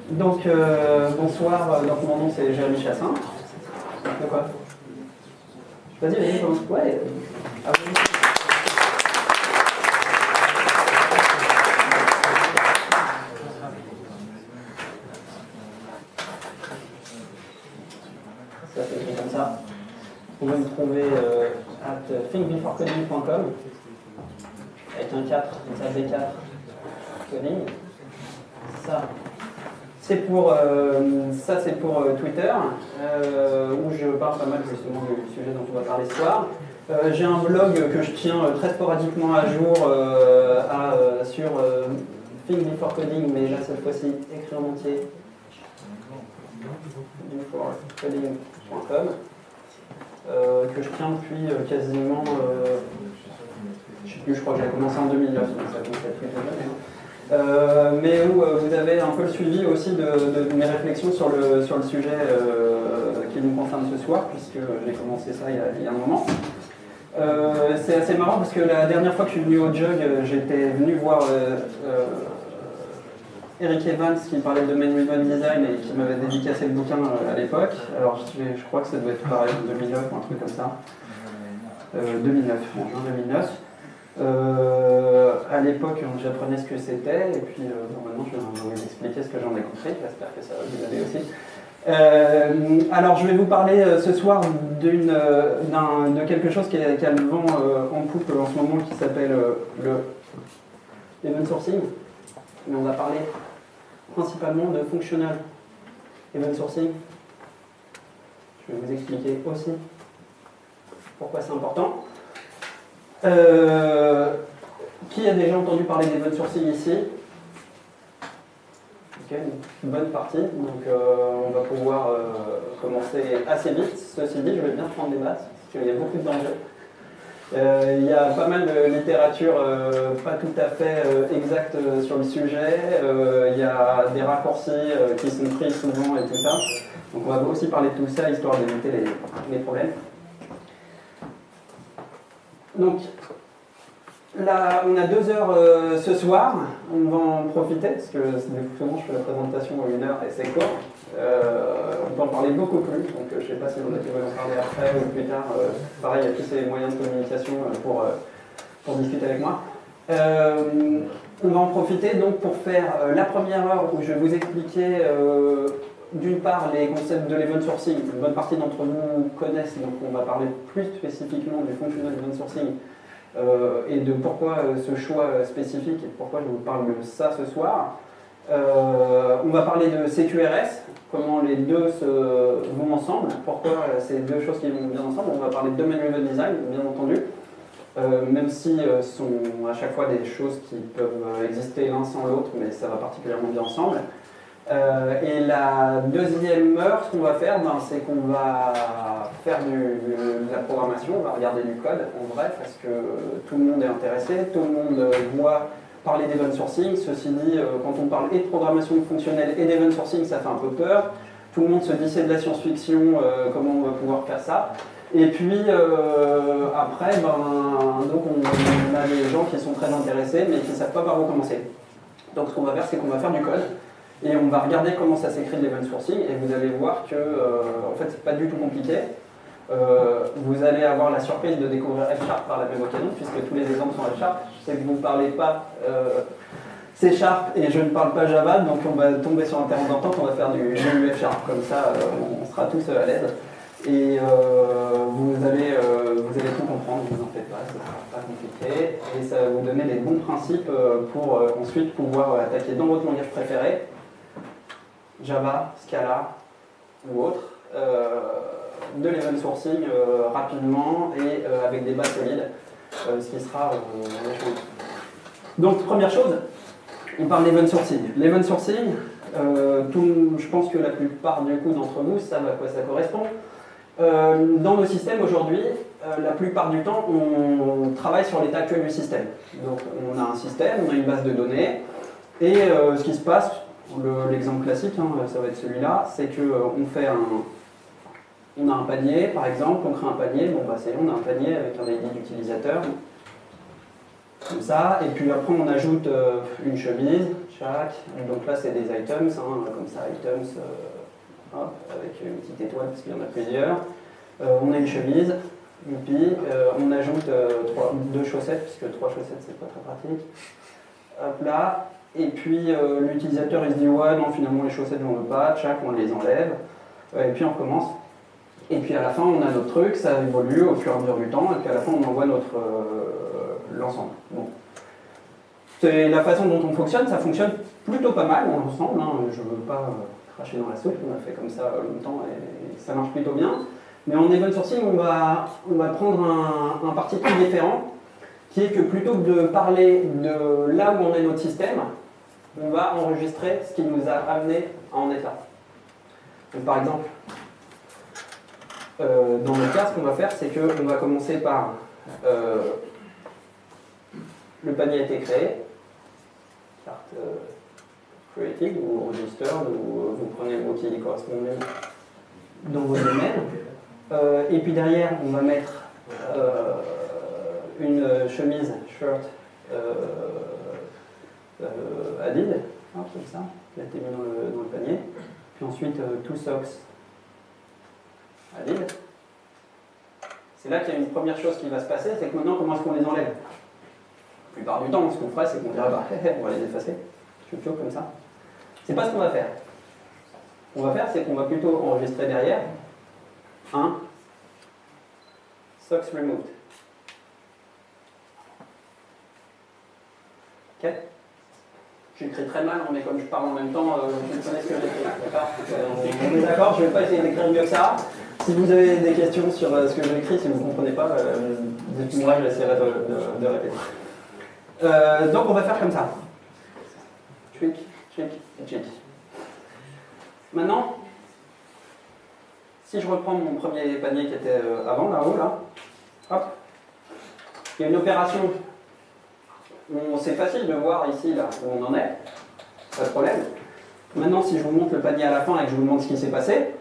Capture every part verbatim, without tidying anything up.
Donc, euh, bonsoir, donc mon nom c'est Jérémy Chassin. De quoi? Vas-y, vas-y, commence. Ouais. Ah, oui. Ça s'écrit comme ça. Vous pouvez me trouver euh, at think before coding point com avec un quatre, comme ça, B quatre coding. Ça. C'est pour, euh, ça c'est pour euh, Twitter, euh, où je parle pas mal justement du sujet dont on va parler ce soir. Euh, J'ai un blog que je tiens euh, très sporadiquement à jour euh, à, euh, sur euh, think before coding, mais là cette fois-ci écrit en entier, before coding point com, euh, que je tiens depuis euh, quasiment, euh, je sais plus, je crois que j'ai commencé en deux mille neuf, donc ça commence à être plus jeune. Euh, mais où euh, vous avez un peu le suivi aussi de, de, de mes réflexions sur le, sur le sujet euh, qui nous concerne ce soir, puisque j'ai commencé ça il y a, il y a un moment. Euh, c'est assez marrant parce que la dernière fois que je suis venu au Jug, j'étais venu voir euh, euh, Eric Evans qui parlait de Main Driven Design et qui m'avait dédicacé le bouquin à l'époque. Alors je, je crois que ça doit être pareil en deux mille neuf ou un truc comme ça. Euh, deux mille neuf, en juin deux mille neuf. Euh, à l'époque, j'apprenais ce que c'était, et puis euh, bon, maintenant je vais vous expliquer ce que j'en ai compris. J'espère que ça va vous aider aussi. Euh, alors, je vais vous parler euh, ce soir d'une, euh, d'un, de quelque chose qui, est, qui a le vent euh, en poupe en ce moment, qui s'appelle euh, le event sourcing. Mais on va parler principalement de functional event sourcing. Je vais vous expliquer aussi pourquoi c'est important. Euh, qui a déjà entendu parler d'event sourcing ici? Ok, une bonne partie, donc euh, on va pouvoir euh, commencer assez vite. Ceci dit, je vais bien prendre des maths, parce qu'il y a beaucoup de dangers. Euh, il y a pas mal de littérature euh, pas tout à fait euh, exacte euh, sur le sujet, euh, il y a des raccourcis euh, qui sont pris souvent et tout ça. Donc on va aussi parler de tout ça, histoire d'éviter les, les problèmes. Donc, là, on a deux heures euh, ce soir, on va en profiter, parce que souvent je fais la présentation en une heure et c'est court. Euh, on peut en parler beaucoup plus, donc euh, je ne sais pas si on a pu en parler après ou plus tard. Euh, pareil, il y a tous ces moyens de communication euh, pour, euh, pour discuter avec moi. Euh, on va en profiter donc pour faire euh, la première heure où je vais vous expliquer euh, d'une part les concepts de l'event sourcing. Une bonne partie d'entre vous connaissent, donc on va parler plus spécifiquement du functional event sourcing euh, et de pourquoi euh, ce choix spécifique et pourquoi je vous parle de ça ce soir. Euh, on va parler de C Q R S, comment les deux se vont ensemble, pourquoi ces deux choses qui vont bien ensemble. On va parler de Domain Driven Design, bien entendu, euh, même si euh, ce sont à chaque fois des choses qui peuvent exister l'un sans l'autre, mais ça va particulièrement bien ensemble. Euh, et la deuxième heure, ce qu'on va faire, ben, c'est qu'on va faire du, du, de la programmation, on va regarder du code en vrai, parce que tout le monde est intéressé, tout le monde voit parler d'event sourcing. Ceci dit, euh, quand on parle et de programmation fonctionnelle et d'event sourcing, ça fait un peu peur. Tout le monde se dit c'est de la science-fiction, euh, comment on va pouvoir faire ça. Et puis euh, après, ben, donc on, on a des gens qui sont très intéressés, mais qui ne savent pas par où commencer. Donc ce qu'on va faire, c'est qu'on va faire du code. Et on va regarder comment ça s'écrit de l'event sourcing, et vous allez voir que euh, en fait, c'est pas du tout compliqué. Euh, vous allez avoir la surprise de découvrir F Sharp par la même occasion, puisque tous les exemples sont F Sharp. Je sais que vous ne parlez pas euh, C Sharp et je ne parle pas Java, donc on va tomber sur un terrain d'entente, on va faire du, du F Sharp, comme ça euh, on sera tous à l'aise. Et euh, vous, allez, euh, vous allez tout comprendre, ne vous en faites pas, ce ne sera pas compliqué. Et ça va vous donner les bons principes pour euh, ensuite pouvoir attaquer dans votre langage préféré, Java, Scala ou autre, euh, de l'event sourcing euh, rapidement et euh, avec des bases solides, euh, ce qui sera euh, la chose. Donc, première chose, on parle d'event sourcing. L'event sourcing, euh, tout, je pense que la plupart du coup d'entre vous savent à quoi ça correspond. Euh, dans nos systèmes aujourd'hui, euh, la plupart du temps, on, on travaille sur l'état actuel du système. Donc, on a un système, on a une base de données, et euh, ce qui se passe, l'exemple classique, hein, ça va être celui-là, c'est qu'on euh, fait un, on a un panier, par exemple, on crée un panier, bon bah c'est on a un panier avec un I D d'utilisateur. Comme ça, et puis après on ajoute euh, une chemise, chaque, donc là c'est des items, hein, comme ça, items, euh, hop, avec une petite étoile parce qu'il y en a plusieurs. Euh, on a une chemise, youpi, euh, on ajoute euh, trois, deux chaussettes, puisque trois chaussettes c'est pas très pratique. Hop là, et puis euh, l'utilisateur il se dit ouais non finalement les chaussettes j'en veux pas, chaque on les enlève, euh, et puis on recommence. Et puis à la fin on a notre truc, ça évolue au fur et à mesure du temps, et puis à la fin on envoie notre euh, l'ensemble. Bon. C'est la façon dont on fonctionne, ça fonctionne plutôt pas mal dans l'ensemble, hein. Je ne veux pas euh, cracher dans la soupe, on a fait comme ça longtemps et ça marche plutôt bien. Mais en event sourcing, on va, on va prendre un, un parti pris différent, qui est que plutôt que de parler de là où on est notre système, on va enregistrer ce qui nous a amené en état. Donc, par exemple, euh, dans le cas, ce qu'on va faire, c'est qu'on va commencer par euh, le panier a été créé, carte euh, created ou registered, ou euh, vous prenez le mot qui correspond dans vos domaines. Euh, et puis derrière, on va mettre euh, une chemise, shirt, euh, euh, Adid, hein, comme ça, qui a été mis dans le, dans le panier. Puis ensuite, euh, two socks, Adid. C'est là qu'il y a une première chose qui va se passer, c'est que maintenant, comment est-ce qu'on les enlève? La plupart du temps, ce qu'on ferait, c'est qu'on dirait, bah, on va les effacer, choup comme ça. C'est pas ce qu'on va faire. Ce qu'on va faire, c'est qu'on va plutôt enregistrer derrière un socks removed. Ok? J'écris très mal, mais comme je parle en même temps, euh, vous connaissez ce que j'écris. D'accord? On est d'accord, je ne vais pas essayer d'écrire mieux que ça. Si vous avez des questions sur euh, ce que j'écris, si vous ne comprenez pas, euh, dites-moi, j'essaierai de, de, de répéter. Euh, donc on va faire comme ça. Tweak, tweak, tweak. Maintenant, si je reprends mon premier panier qui était avant, là-haut, là, hop, il y a une opération. C'est facile de voir ici, là, où on en est, pas de problème. Maintenant, si je vous montre le panier à la fin et que je vous demande ce qui s'est passé,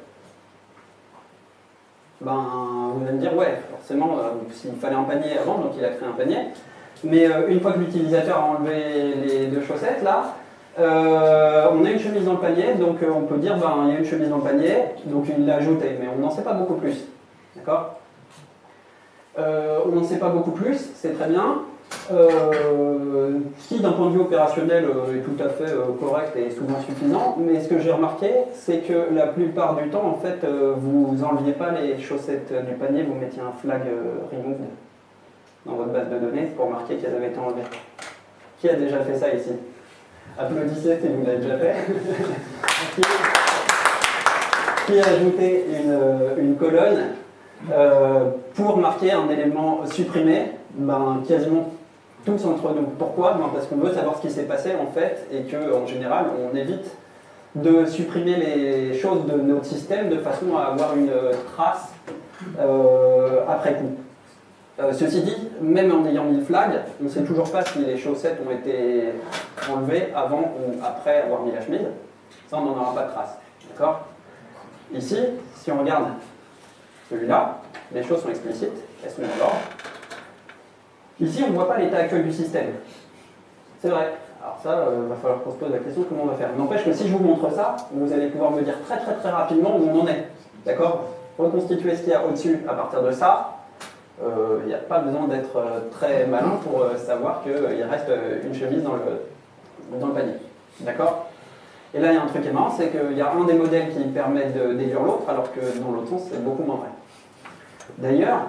ben, vous allez me dire, ouais, forcément, euh, s'il fallait un panier avant, donc il a créé un panier. Mais euh, une fois que l'utilisateur a enlevé les deux chaussettes, là, Euh, on a une chemise dans le panier, donc euh, on peut dire ben, il y a une chemise dans le panier, donc il l'a ajoutée, mais on n'en sait pas beaucoup plus. D'accord euh, On n'en sait pas beaucoup plus, c'est très bien. Euh, ce qui, d'un point de vue opérationnel, euh, est tout à fait euh, correct et souvent suffisant, mais ce que j'ai remarqué, c'est que la plupart du temps, en fait, euh, vous n'enleviez pas les chaussettes du panier, vous mettiez un flag euh, removed dans votre base de données pour marquer qu'elles avaient été enlevées. Qui a déjà fait ça ici ? Applaudissez si vous l'avez déjà fait. qui, qui a ajouté une, une colonne euh, pour marquer un élément supprimé? Ben, quasiment tous entre nous. Pourquoi? Ben, parce qu'on veut savoir ce qui s'est passé en fait, et qu'en général, on évite de supprimer les choses de notre système de façon à avoir une trace euh, après coup. Euh, ceci dit, même en ayant mis le flag, on ne sait toujours pas si les chaussettes ont été enlevées avant ou après avoir mis la chemise. Ça, on n'en aura pas de trace. D'accord? Ici, si on regarde celui-là, les choses sont explicites, elles sont dans l'ordre. Ici, on ne voit pas l'état actuel du système. C'est vrai. Alors ça, il euh, va falloir qu'on se pose la question comment on va faire. N'empêche que si je vous montre ça, vous allez pouvoir me dire très très très rapidement où on en est. D'accord? Reconstituer ce qu'il y a au-dessus à partir de ça. Il euh, n'y a pas besoin d'être euh, très malin pour euh, savoir qu'il euh, reste euh, une chemise dans le, dans le panier. D'accord? Et là, il y a un truc qui est marrant, c'est qu'il y a un des modèles qui permet de déduire l'autre, alors que dans l'autre sens, c'est beaucoup moins vrai. D'ailleurs,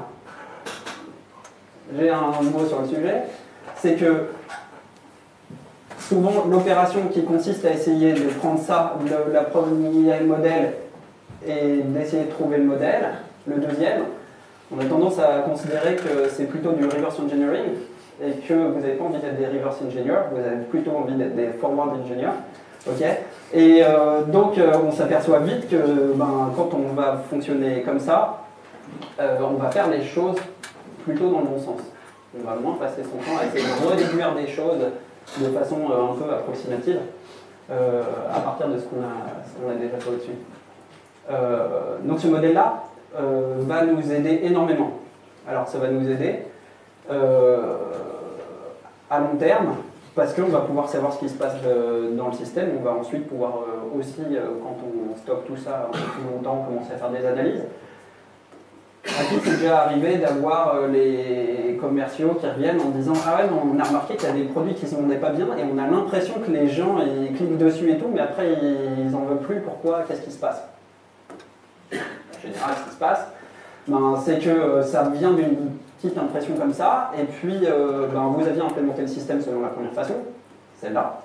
j'ai un mot sur le sujet, c'est que souvent, l'opération qui consiste à essayer de prendre ça, le, la première modèle, et d'essayer de trouver le modèle, le deuxième, on a tendance à considérer que c'est plutôt du reverse engineering et que vous n'avez pas envie d'être des reverse engineers, vous avez plutôt envie d'être des forward engineers. Okay, et euh, donc euh, on s'aperçoit vite que ben, quand on va fonctionner comme ça, euh, on va faire les choses plutôt dans le bon sens. On va moins passer son temps à essayer de redéduire des choses de façon euh, un peu approximative euh, à partir de ce qu'on a, ce qu'on a déjà fait au-dessus. Euh, donc ce modèle-là, Euh, va nous aider énormément. Alors ça va nous aider euh, à long terme, parce qu'on va pouvoir savoir ce qui se passe de, dans le système, on va ensuite pouvoir euh, aussi, euh, quand on stocke tout ça un peu plus longtemps, commencer à faire des analyses. À qui c'est déjà arrivé d'avoir euh, les commerciaux qui reviennent en disant « Ah ouais, mais on a remarqué qu'il y a des produits qui ne se vendaient pas bien et on a l'impression que les gens ils cliquent dessus et tout, mais après ils n'en veulent plus, pourquoi? Qu'est-ce qui se passe ?» En général, ce qui se passe, ben, c'est que euh, ça vient d'une petite impression comme ça, et puis euh, ben, vous aviez implémenté le système selon la première façon, celle-là,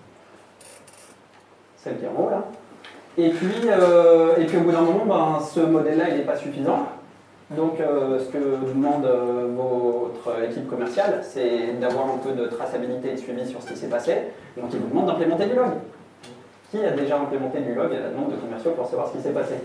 celle qui est en haut là, et puis, euh, et puis au bout d'un moment, ben, ce modèle-là il n'est pas suffisant. Donc, euh, ce que demande euh, votre équipe commerciale, c'est d'avoir un peu de traçabilité et de suivi sur ce qui s'est passé. Donc, ils vous demandent d'implémenter du log. Qui a déjà implémenté du log à la demande de commerciaux pour savoir ce qui s'est passé?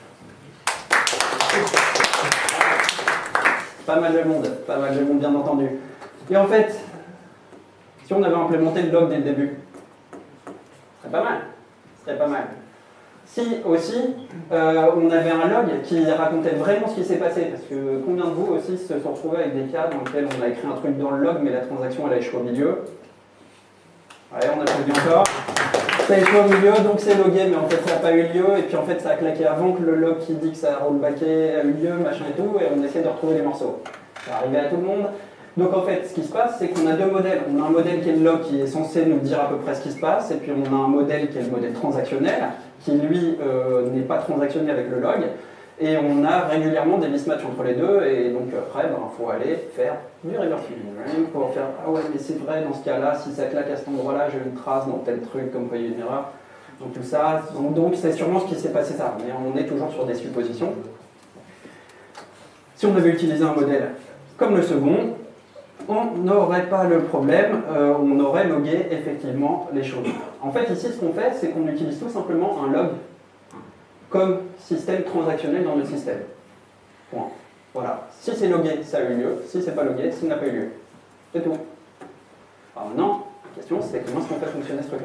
Pas mal de monde, pas mal de monde, bien entendu. Et en fait, si on avait implémenté le log dès le début, ce serait pas mal. Ce serait pas mal. Si aussi, euh, on avait un log qui racontait vraiment ce qui s'est passé, parce que combien de vous aussi se sont retrouvés avec des cas dans lesquels on a écrit un truc dans le log, mais la transaction elle a échoué au milieu. Allez, on a dit encore. Ça a échoué au milieu, donc c'est logué, mais en fait ça n'a pas eu lieu, et puis en fait ça a claqué avant que le log qui dit que ça a rollbacké a eu lieu, machin et tout, et on essaie de retrouver les morceaux. Ça arrivé à tout le monde. Donc en fait, ce qui se passe, c'est qu'on a deux modèles. On a un modèle qui est le log, qui est censé nous dire à peu près ce qui se passe, et puis on a un modèle qui est le modèle transactionnel, qui lui euh, n'est pas transactionné avec le log, et on a régulièrement des mismatchs entre les deux, et donc après, il ben, faut aller faire du reverse engineering pour faire « Ah ouais, mais c'est vrai, dans ce cas-là, si ça claque à cet endroit-là, j'ai une trace dans tel truc, comme quoi il y a une erreur. » Donc tout ça, donc c'est sûrement ce qui s'est passé ça, mais on est toujours sur des suppositions. Si on avait utilisé un modèle comme le second, on n'aurait pas le problème, euh, on aurait logué effectivement les choses. En fait, ici, ce qu'on fait, c'est qu'on utilise tout simplement un log comme système transactionnel dans le système. Point. Voilà. Si c'est logué, ça a eu lieu. Si c'est pas logué, ça n'a pas eu lieu. C'est tout. Alors maintenant, la question, c'est comment est-ce qu'on fait fonctionner ce truc-là?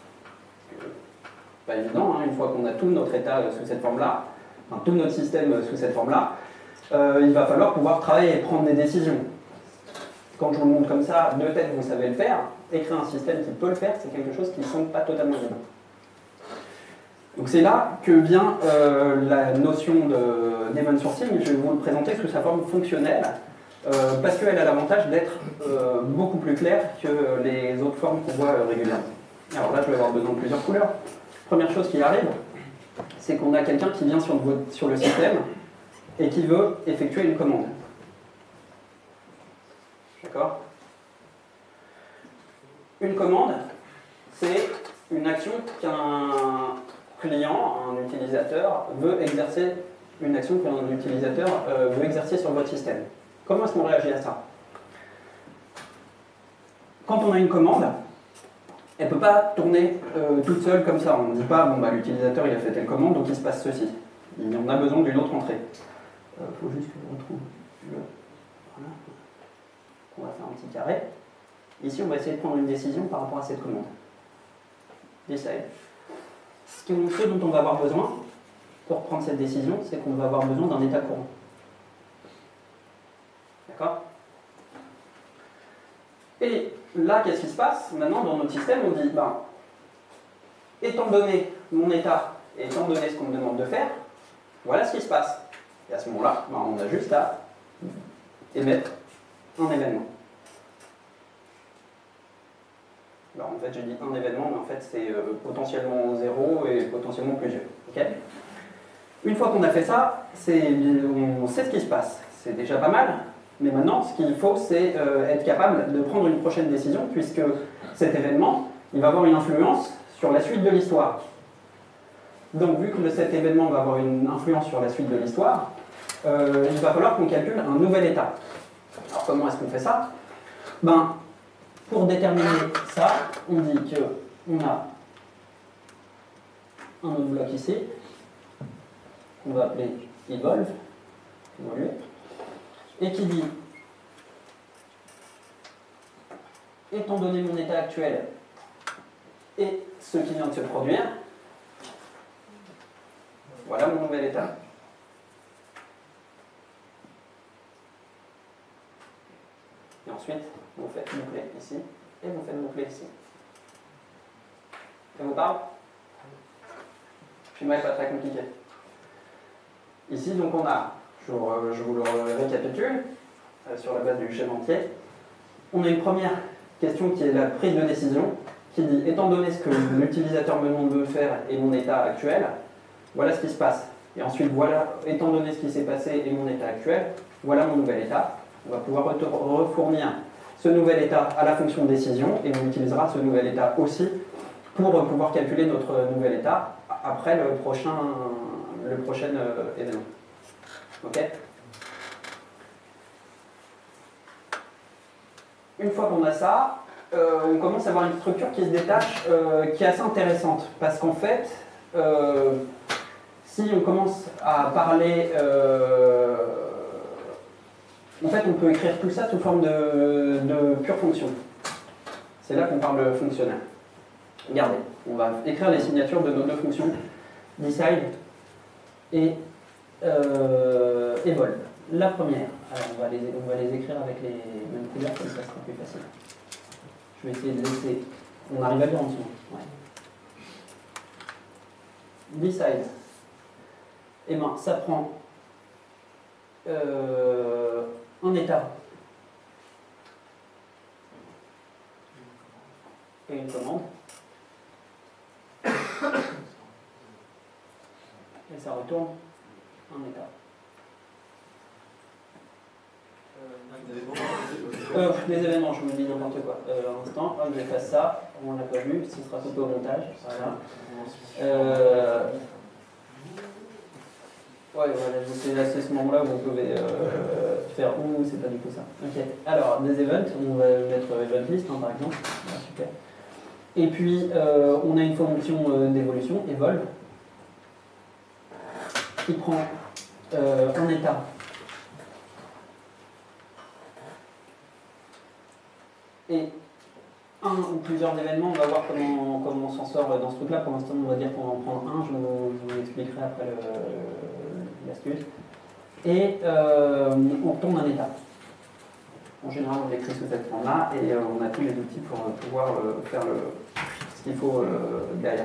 Pas évident, hein, une fois qu'on a tout notre état sous cette forme-là, enfin, tout notre système sous cette forme-là, euh, il va falloir pouvoir travailler et prendre des décisions. Quand je vous le montre comme ça, de tête, vous savez le faire. Écrire un système qui peut le faire, c'est quelque chose qui ne semble pas totalement évident. Donc c'est là que vient euh, la notion d'event sourcing. Je vais vous le présenter sous sa forme fonctionnelle, euh, parce qu'elle a l'avantage d'être euh, beaucoup plus claire que les autres formes qu'on voit euh, régulièrement. Alors là, je vais avoir besoin de plusieurs couleurs. Première chose qui arrive, c'est qu'on a quelqu'un qui vient sur le, sur le système et qui veut effectuer une commande. D'accord? Une commande, c'est une action qu'un client, un utilisateur, veut exercer, une action qu'un utilisateur euh, veut exercer sur votre système. Comment est-ce qu'on réagit à ça? Quand on a une commande, elle ne peut pas tourner euh, toute seule comme ça. On ne dit pas, bon bah l'utilisateur il a fait telle commande, donc il se passe ceci. Il en a besoin d'une autre entrée. Il euh, faut juste que je retrouve le... Voilà. On va faire un petit carré. Ici, on va essayer de prendre une décision par rapport à cette commande. Decide. Ce dont on va avoir besoin pour prendre cette décision, c'est qu'on va avoir besoin d'un état courant. D'accord? Et là, qu'est-ce qui se passe? Maintenant, dans notre système, on dit, ben, étant donné mon état et étant donné ce qu'on me demande de faire, voilà ce qui se passe. Et à ce moment-là, ben, on a juste à émettre un événement. Alors en fait, je dis un événement, mais en fait, c'est euh, potentiellement zéro et potentiellement plusieurs. Okay, une fois qu'on a fait ça, on sait ce qui se passe. C'est déjà pas mal, mais maintenant, ce qu'il faut, c'est euh, être capable de prendre une prochaine décision, puisque cet événement, il va avoir une influence sur la suite de l'histoire. Donc, vu que cet événement va avoir une influence sur la suite de l'histoire, euh, il va falloir qu'on calcule un nouvel état. Alors, comment est-ce qu'on fait ça? Ben, pour déterminer ça, on dit qu'on a un autre bloc ici, qu'on va appeler evolve, évoluer, et qui dit, étant donné mon état actuel et ce qui vient de se produire, voilà mon nouvel état. Et ensuite, vous faites boucler ici, et vous faites boucler ici. Ça vous parle? Le schéma n'est pas très compliqué. Ici, donc on a, je vous, je vous le récapitule, euh, sur la base du schéma entier, on a une première question qui est la prise de décision, qui dit, étant donné ce que l'utilisateur me demande de faire et mon état actuel, voilà ce qui se passe. Et ensuite, voilà, étant donné ce qui s'est passé et mon état actuel, voilà mon nouvel état. On va pouvoir refournir ce nouvel état à la fonction de décision et on utilisera ce nouvel état aussi pour pouvoir calculer notre nouvel état après le prochain, le prochain euh, événement. Ok? Une fois qu'on a ça, euh, on commence à avoir une structure qui se détache, euh, qui est assez intéressante. Parce qu'en fait, euh, si on commence à parler... Euh, en fait, on peut écrire tout ça sous forme de, de pure fonction. C'est là qu'on parle de fonctionnel. Regardez, on va écrire les signatures de nos deux fonctions, decide et euh, evolve. La première, alors on va, les, on va les écrire avec les mêmes couleurs, comme ça sera plus facile. Je vais essayer de laisser. On arrive à lire en dessous. Ouais. Decide. Et bien, ça prend euh, un état et une commande. Et ça retourne un état. Euh, les événements, je me dis n'importe quoi. Euh, un instant, hop, je fasse ça. On l'a pas vu, ce sera coupé au montage. Voilà. Euh... Ouais, voilà, c'est à ce moment-là où vous pouvez euh, faire ou c'est pas du tout ça. Ok. Alors, des events, on va mettre event list hein, par exemple. Ah, super. Et puis, euh, on a une fonction euh, d'évolution, evolve, qui prend euh, un état. Et un ou plusieurs événements, on va voir comment, comment on s'en sort dans ce truc-là. Pour l'instant, on va dire qu'on va en prendre un, je vous, je vous expliquerai après l'astuce. Et euh, on retourne un état. En général, on l'écrit sous cette forme-là et euh, on a tous les outils pour euh, pouvoir euh, faire le, ce qu'il faut euh, derrière.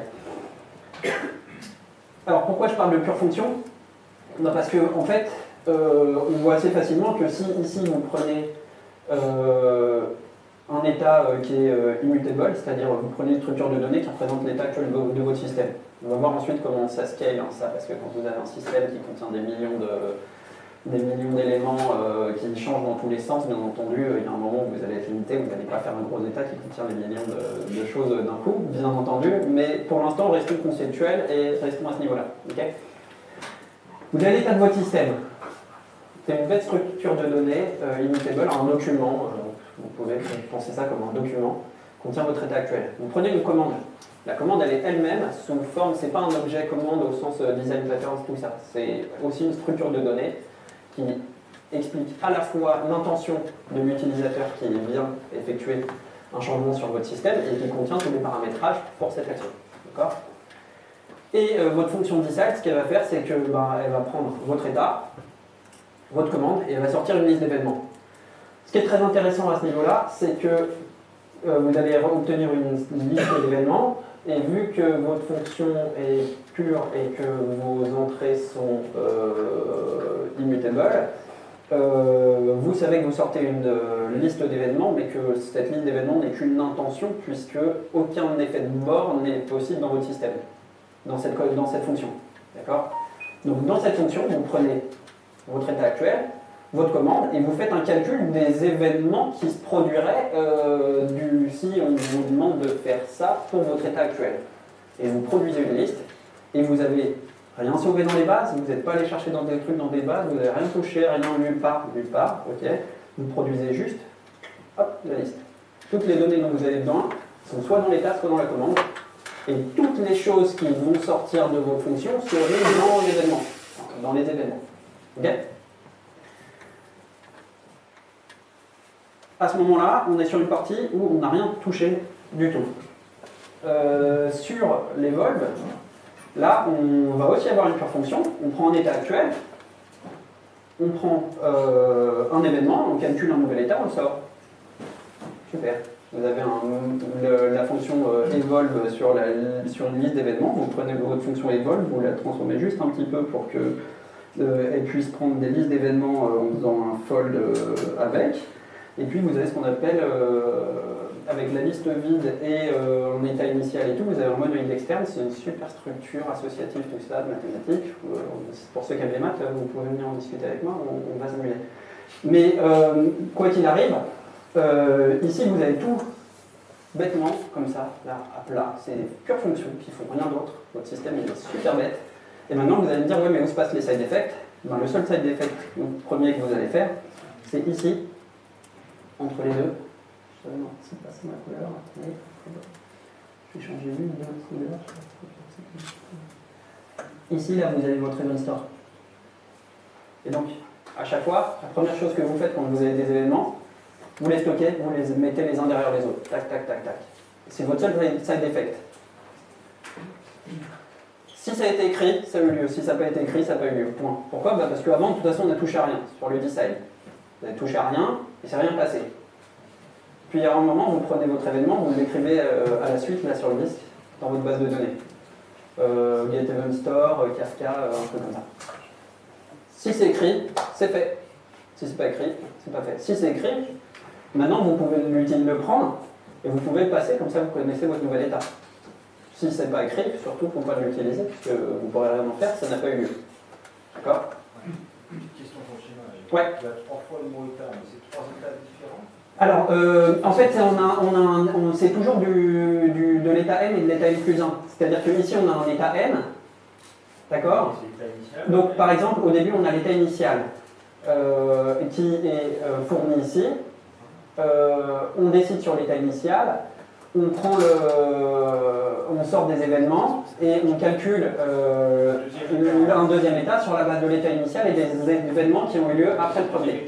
Alors, pourquoi je parle de pure fonction? Ben, parce que, en fait, euh, on voit assez facilement que si ici vous prenez euh, un état euh, qui est euh, immutable, c'est-à-dire vous prenez une structure de données qui représente l'état actuel de, de votre système. On va voir ensuite comment ça scale, hein, ça, parce que quand vous avez un système qui contient des millions de des millions d'éléments euh, qui changent dans tous les sens, bien entendu, euh, il y a un moment où vous allez être limité, vous n'allez pas faire un gros état qui contient des millions de, de choses d'un coup, bien entendu, mais pour l'instant, restons conceptuels et restons à ce niveau-là. Okay, vous avez l'état de votre système. C'est une belle structure de données euh, immutable, un document, euh, vous pouvez penser ça comme un document, contient votre état actuel. Vous prenez une commande. La commande, elle est elle-même sous forme, c'est pas un objet commande au sens euh, design patterns, tout ça. C'est aussi une structure de données qui explique à la fois l'intention de l'utilisateur qui vient effectuer un changement sur votre système et qui contient tous les paramétrages pour cette action. D'accord ? Et euh, votre fonction decide, ce qu'elle va faire, c'est qu'elle bah, va prendre votre état, votre commande, et elle va sortir une liste d'événements. Ce qui est très intéressant à ce niveau-là, c'est que euh, vous allez obtenir une liste d'événements, et vu que votre fonction est pure et que vos entrées sont euh, immutables, euh, vous savez que vous sortez une euh, liste d'événements, mais que cette liste d'événements n'est qu'une intention, puisque aucun effet de bord n'est possible dans votre système, dans cette, dans cette fonction. D'accord ? Donc dans cette fonction, vous prenez votre état actuel, votre commande, et vous faites un calcul des événements qui se produiraient euh, du, si on vous demande de faire ça pour votre état actuel. Et vous produisez une liste, et vous avez rien sauvé dans les bases, vous n'êtes pas allé chercher dans des trucs dans des bases, vous n'avez rien touché, rien nulle part, nulle part, ok. Vous produisez juste, hop, la liste. Toutes les données dont vous avez besoin sont soit dans l'état, soit dans la commande, et toutes les choses qui vont sortir de vos fonctions seront dans l'événement, dans les événements. Ok ? À ce moment-là, on est sur une partie où on n'a rien touché du tout. Euh, sur l'evolve, là, on va aussi avoir une pure fonction. On prend un état actuel, on prend euh, un événement, on calcule un nouvel état, on le sort. Super. Vous avez un, le, la fonction euh, evolve sur, la, sur une liste d'événements. Vous prenez votre fonction evolve, vous la transformez juste un petit peu pour qu'elle euh, puisse prendre des listes d'événements euh, en faisant un fold euh, avec. Et puis vous avez ce qu'on appelle, euh, avec la liste vide et euh, en état initial et tout, vous avez un monoïde externe. C'est une super structure associative, tout ça, de mathématiques. Euh, pour ceux qui aiment les maths, vous pouvez venir en discuter avec moi, on, on va s'amuser. Mais euh, quoi qu'il arrive, Euh, ici, vous avez tout bêtement, comme ça, là, à plat. C'est des pures fonctions qui font rien d'autre. Votre système il est super bête. Et maintenant, vous allez me dire, oui, mais où se passent les side effects? Ben, le seul side effect, le premier que vous allez faire, c'est ici, entre les deux. Euh, non, c'est pas ça ma couleur. Attendez. Je vais changer l'une de couleur. Ici, là, vous avez votre event store. Et donc, à chaque fois, la première chose que vous faites quand vous avez des événements, vous les stockez, vous les mettez les uns derrière les autres. Tac, tac, tac, tac. C'est votre seul side effect. Si ça a été écrit, ça a eu lieu. Si ça n'a pas été écrit, ça n'a pas eu lieu. Point. Pourquoi? Bah parce qu'avant, de toute façon, on n'a touché à rien sur le decide. Vous avez touché à rien, et c'est rien passé. Puis il y a un moment, vous prenez votre événement, vous l'écrivez euh, à la suite, là, sur le disque, dans votre base de données. Euh, Get Event Store, euh, Kafka, euh, un peu comme ça. Si c'est écrit, c'est fait. Si c'est pas écrit, c'est pas fait. Si c'est écrit, maintenant, vous pouvez le prendre et vous pouvez le passer, comme ça vous connaissez votre nouvel état. Si ce n'est pas écrit, surtout, il ne faut pas l'utiliser, puisque vous ne pourrez rien en faire, ça n'a pas eu lieu. D'accord? Une petite question sur le schéma. Ouais. Il y a trois fois le mot état, mais c'est trois états différents? Alors, euh, en fait, on a, on a un, on, c'est toujours du, du, de l'état M et de l'état M plus un. C'est-à-dire qu'ici, on a un état M. D'accord? Donc, par exemple, au début, on a l'état initial euh, qui est euh, fourni ici. Euh, on décide sur l'état initial, on prend le, on sort des événements et on calcule euh, un deuxième état sur la base de l'état initial et des événements qui ont eu lieu après le premier.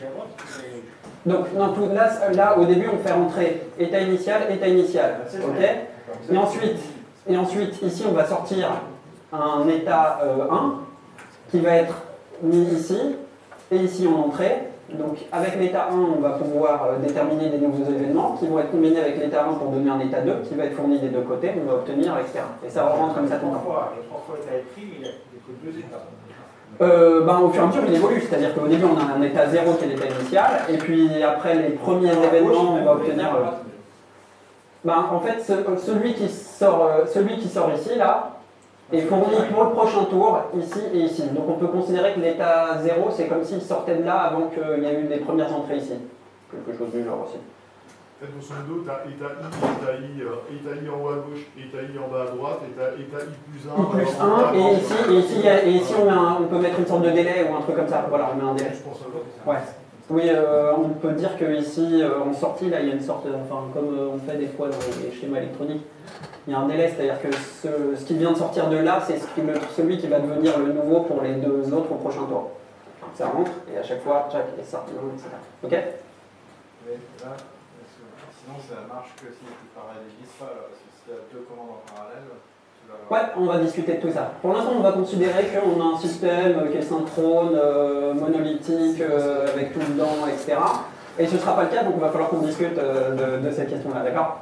Donc non, tout, là, là, au début, on fait rentrer état initial, état initial, ok. Et ensuite, et ensuite, ici, on va sortir un état euh, un qui va être mis ici et ici en entrée. Donc avec l'état un, on va pouvoir euh, déterminer des nouveaux événements qui vont être combinés avec l'état un pour donner un état deux qui va être fourni des deux côtés, on va obtenir, et cetera. Et ça rentre comme ça tout le temps. Il y a trois fois l'état écrit, mais il n'y a que deux états. Euh, ben, au fur et à mesure, il évolue, c'est-à-dire qu'au début, on a un état zéro qui est l'état initial, et puis après les premiers événements, on va obtenir... Euh, ben, en fait, ce, celui, qui sort, euh, celui qui sort ici, là, est fourni pour le prochain tour, ici et ici. Donc on peut considérer que l'état zéro, c'est comme s'il sortait de là avant qu'il y ait eu des premières entrées ici. Quelque chose du genre aussi. En fait, grosso modo, tu as état I, état I, euh, état I en haut à gauche, état I en bas à droite, état, état I plus un. I plus un, et ici, et ici, y a, et ici on, met un, on peut mettre une sorte de délai ou un truc comme ça. Voilà, on met un délai. Ouais. Oui, euh, on peut dire qu'ici, euh, en sortie, là, il y a une sorte, enfin, comme euh, on fait des fois dans les schémas électroniques, il y a un délai, c'est-à-dire que ce, ce qui vient de sortir de là, c'est ce qui, celui qui va devenir le nouveau pour les deux autres au prochain tour. Ça rentre, et à chaque fois, Jack est sorti, et cetera. Ok? Oui, là, sinon ça marche que si tu parallélises pas, là, parce que s'il y a deux commandes en parallèle, tu vas... Ouais, on va discuter de tout ça. Pour l'instant, on va considérer qu'on a un système qui est synchrone, euh, monolithique, euh, avec tout dedans, et cetera. Et ce ne sera pas le cas, donc il va falloir qu'on discute euh, de, de cette question-là, d'accord?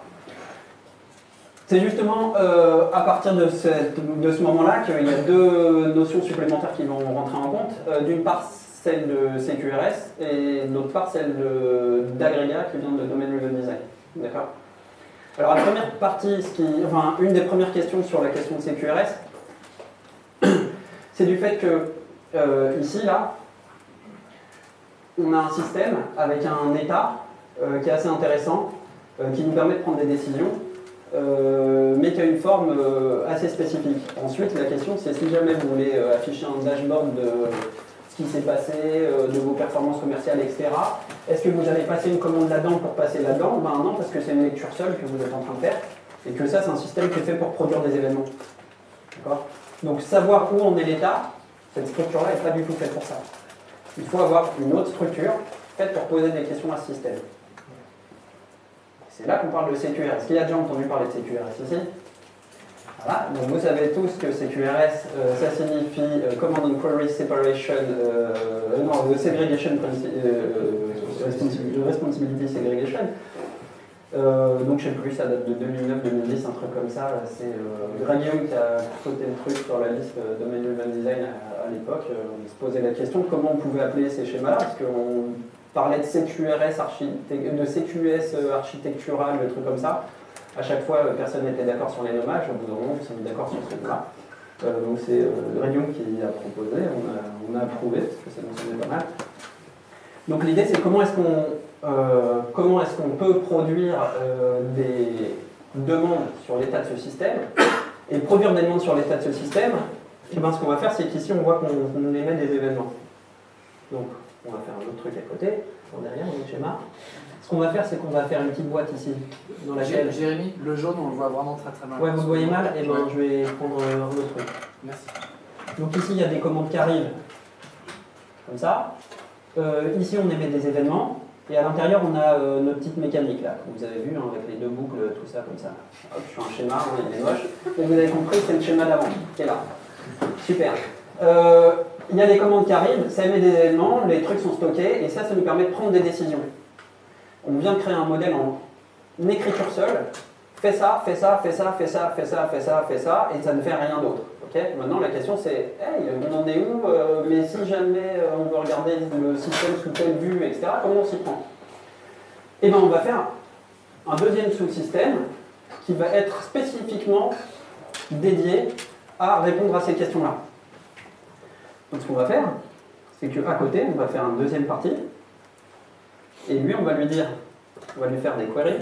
C'est justement euh, à partir de, cette, de ce moment-là qu'il y a deux notions supplémentaires qui vont rentrer en compte. Euh, D'une part, celle de C Q R S et d'autre part, celle d'agrégat qui vient de Domain Driven Design. D'accord? Alors, la première partie, ce qui, enfin, une des premières questions sur la question de C Q R S, c'est du fait que, euh, ici, là, on a un système avec un état euh, qui est assez intéressant, euh, qui nous permet de prendre des décisions. Euh, mais qui a une forme euh, assez spécifique. Ensuite, la question, c'est si jamais vous voulez euh, afficher un dashboard de ce qui s'est passé, euh, de vos performances commerciales, et cetera, est-ce que vous allez passer une commande là-dedans pour passer là-dedans? Ben non, parce que c'est une lecture seule que vous êtes en train de faire, et que ça, c'est un système qui est fait pour produire des événements. D'accord? Donc, savoir où en est l'état, cette structure-là n'est pas du tout faite pour ça. Il faut avoir une autre structure faite pour poser des questions à ce système. C'est là qu'on parle de C Q R S. Est-ce qu'il y a déjà entendu parler de C Q R S ici? Voilà, donc vous savez tous que C Q R S, euh, ça signifie euh, Command and Query Separation, euh, non, de Segregation, euh, Responsibility Segregation. Euh, donc je sais plus, ça date de deux mille neuf deux mille dix, un truc comme ça. C'est euh, Granium qui a sauté le truc sur la liste euh, Domain Driven Design à, à l'époque. Euh, on se posait la question de comment on pouvait appeler ces schémas-là, parce qu'on parlait de C Q R S, de C Q S architectural, de trucs comme ça. À chaque fois, euh, personne n'était d'accord sur les nommages. Au bout d'un moment, on s'est mis d'accord sur ce truc-là. Euh, donc c'est euh, Granium qui a proposé, on a, on a approuvé, parce que ça nous semblait pas mal. Donc l'idée, c'est comment est-ce qu'on euh, comment est-ce qu'on peut produire euh, des demandes sur l'état de ce système, et produire des demandes sur l'état de ce système, et ben, ce qu'on va faire, c'est qu'ici, on voit qu'on on émet des événements. Donc, on va faire un autre truc à côté, derrière, dans le schéma. Ce qu'on va faire, c'est qu'on va faire une petite boîte ici, dans laquelle... Jérémy, le jaune, on le voit vraiment très très mal. Ouais, vous le voyez mal, et ben, je vais prendre un autre truc. Merci. Donc ici, il y a des commandes qui arrivent, comme ça. Euh, ici, on émet des événements, et à l'intérieur, on a euh, notre petite mécanique, là, que vous avez vu, hein, avec les deux boucles, tout ça, comme ça. Hop, je fais un schéma, hein, il est moche. Et vous avez compris, c'est le schéma d'avant, qui est là. Super. Euh, il y a des commandes qui arrivent, ça émet des événements, les trucs sont stockés, et ça, ça nous permet de prendre des décisions. On vient de créer un modèle en écriture seule. Fais ça, fais ça, fais ça, fais ça, fais ça, fais ça, fais ça, et ça ne fait rien d'autre. Okay, maintenant, la question c'est, hey, on en est où euh, mais si jamais euh, on veut regarder le système sous telle vue, et cetera, comment on s'y prend? Eh bien, on va faire un deuxième sous-système qui va être spécifiquement dédié à répondre à ces questions-là. Donc, ce qu'on va faire, c'est qu'à côté, on va faire une deuxième partie, et lui, on va lui dire, on va lui faire des queries,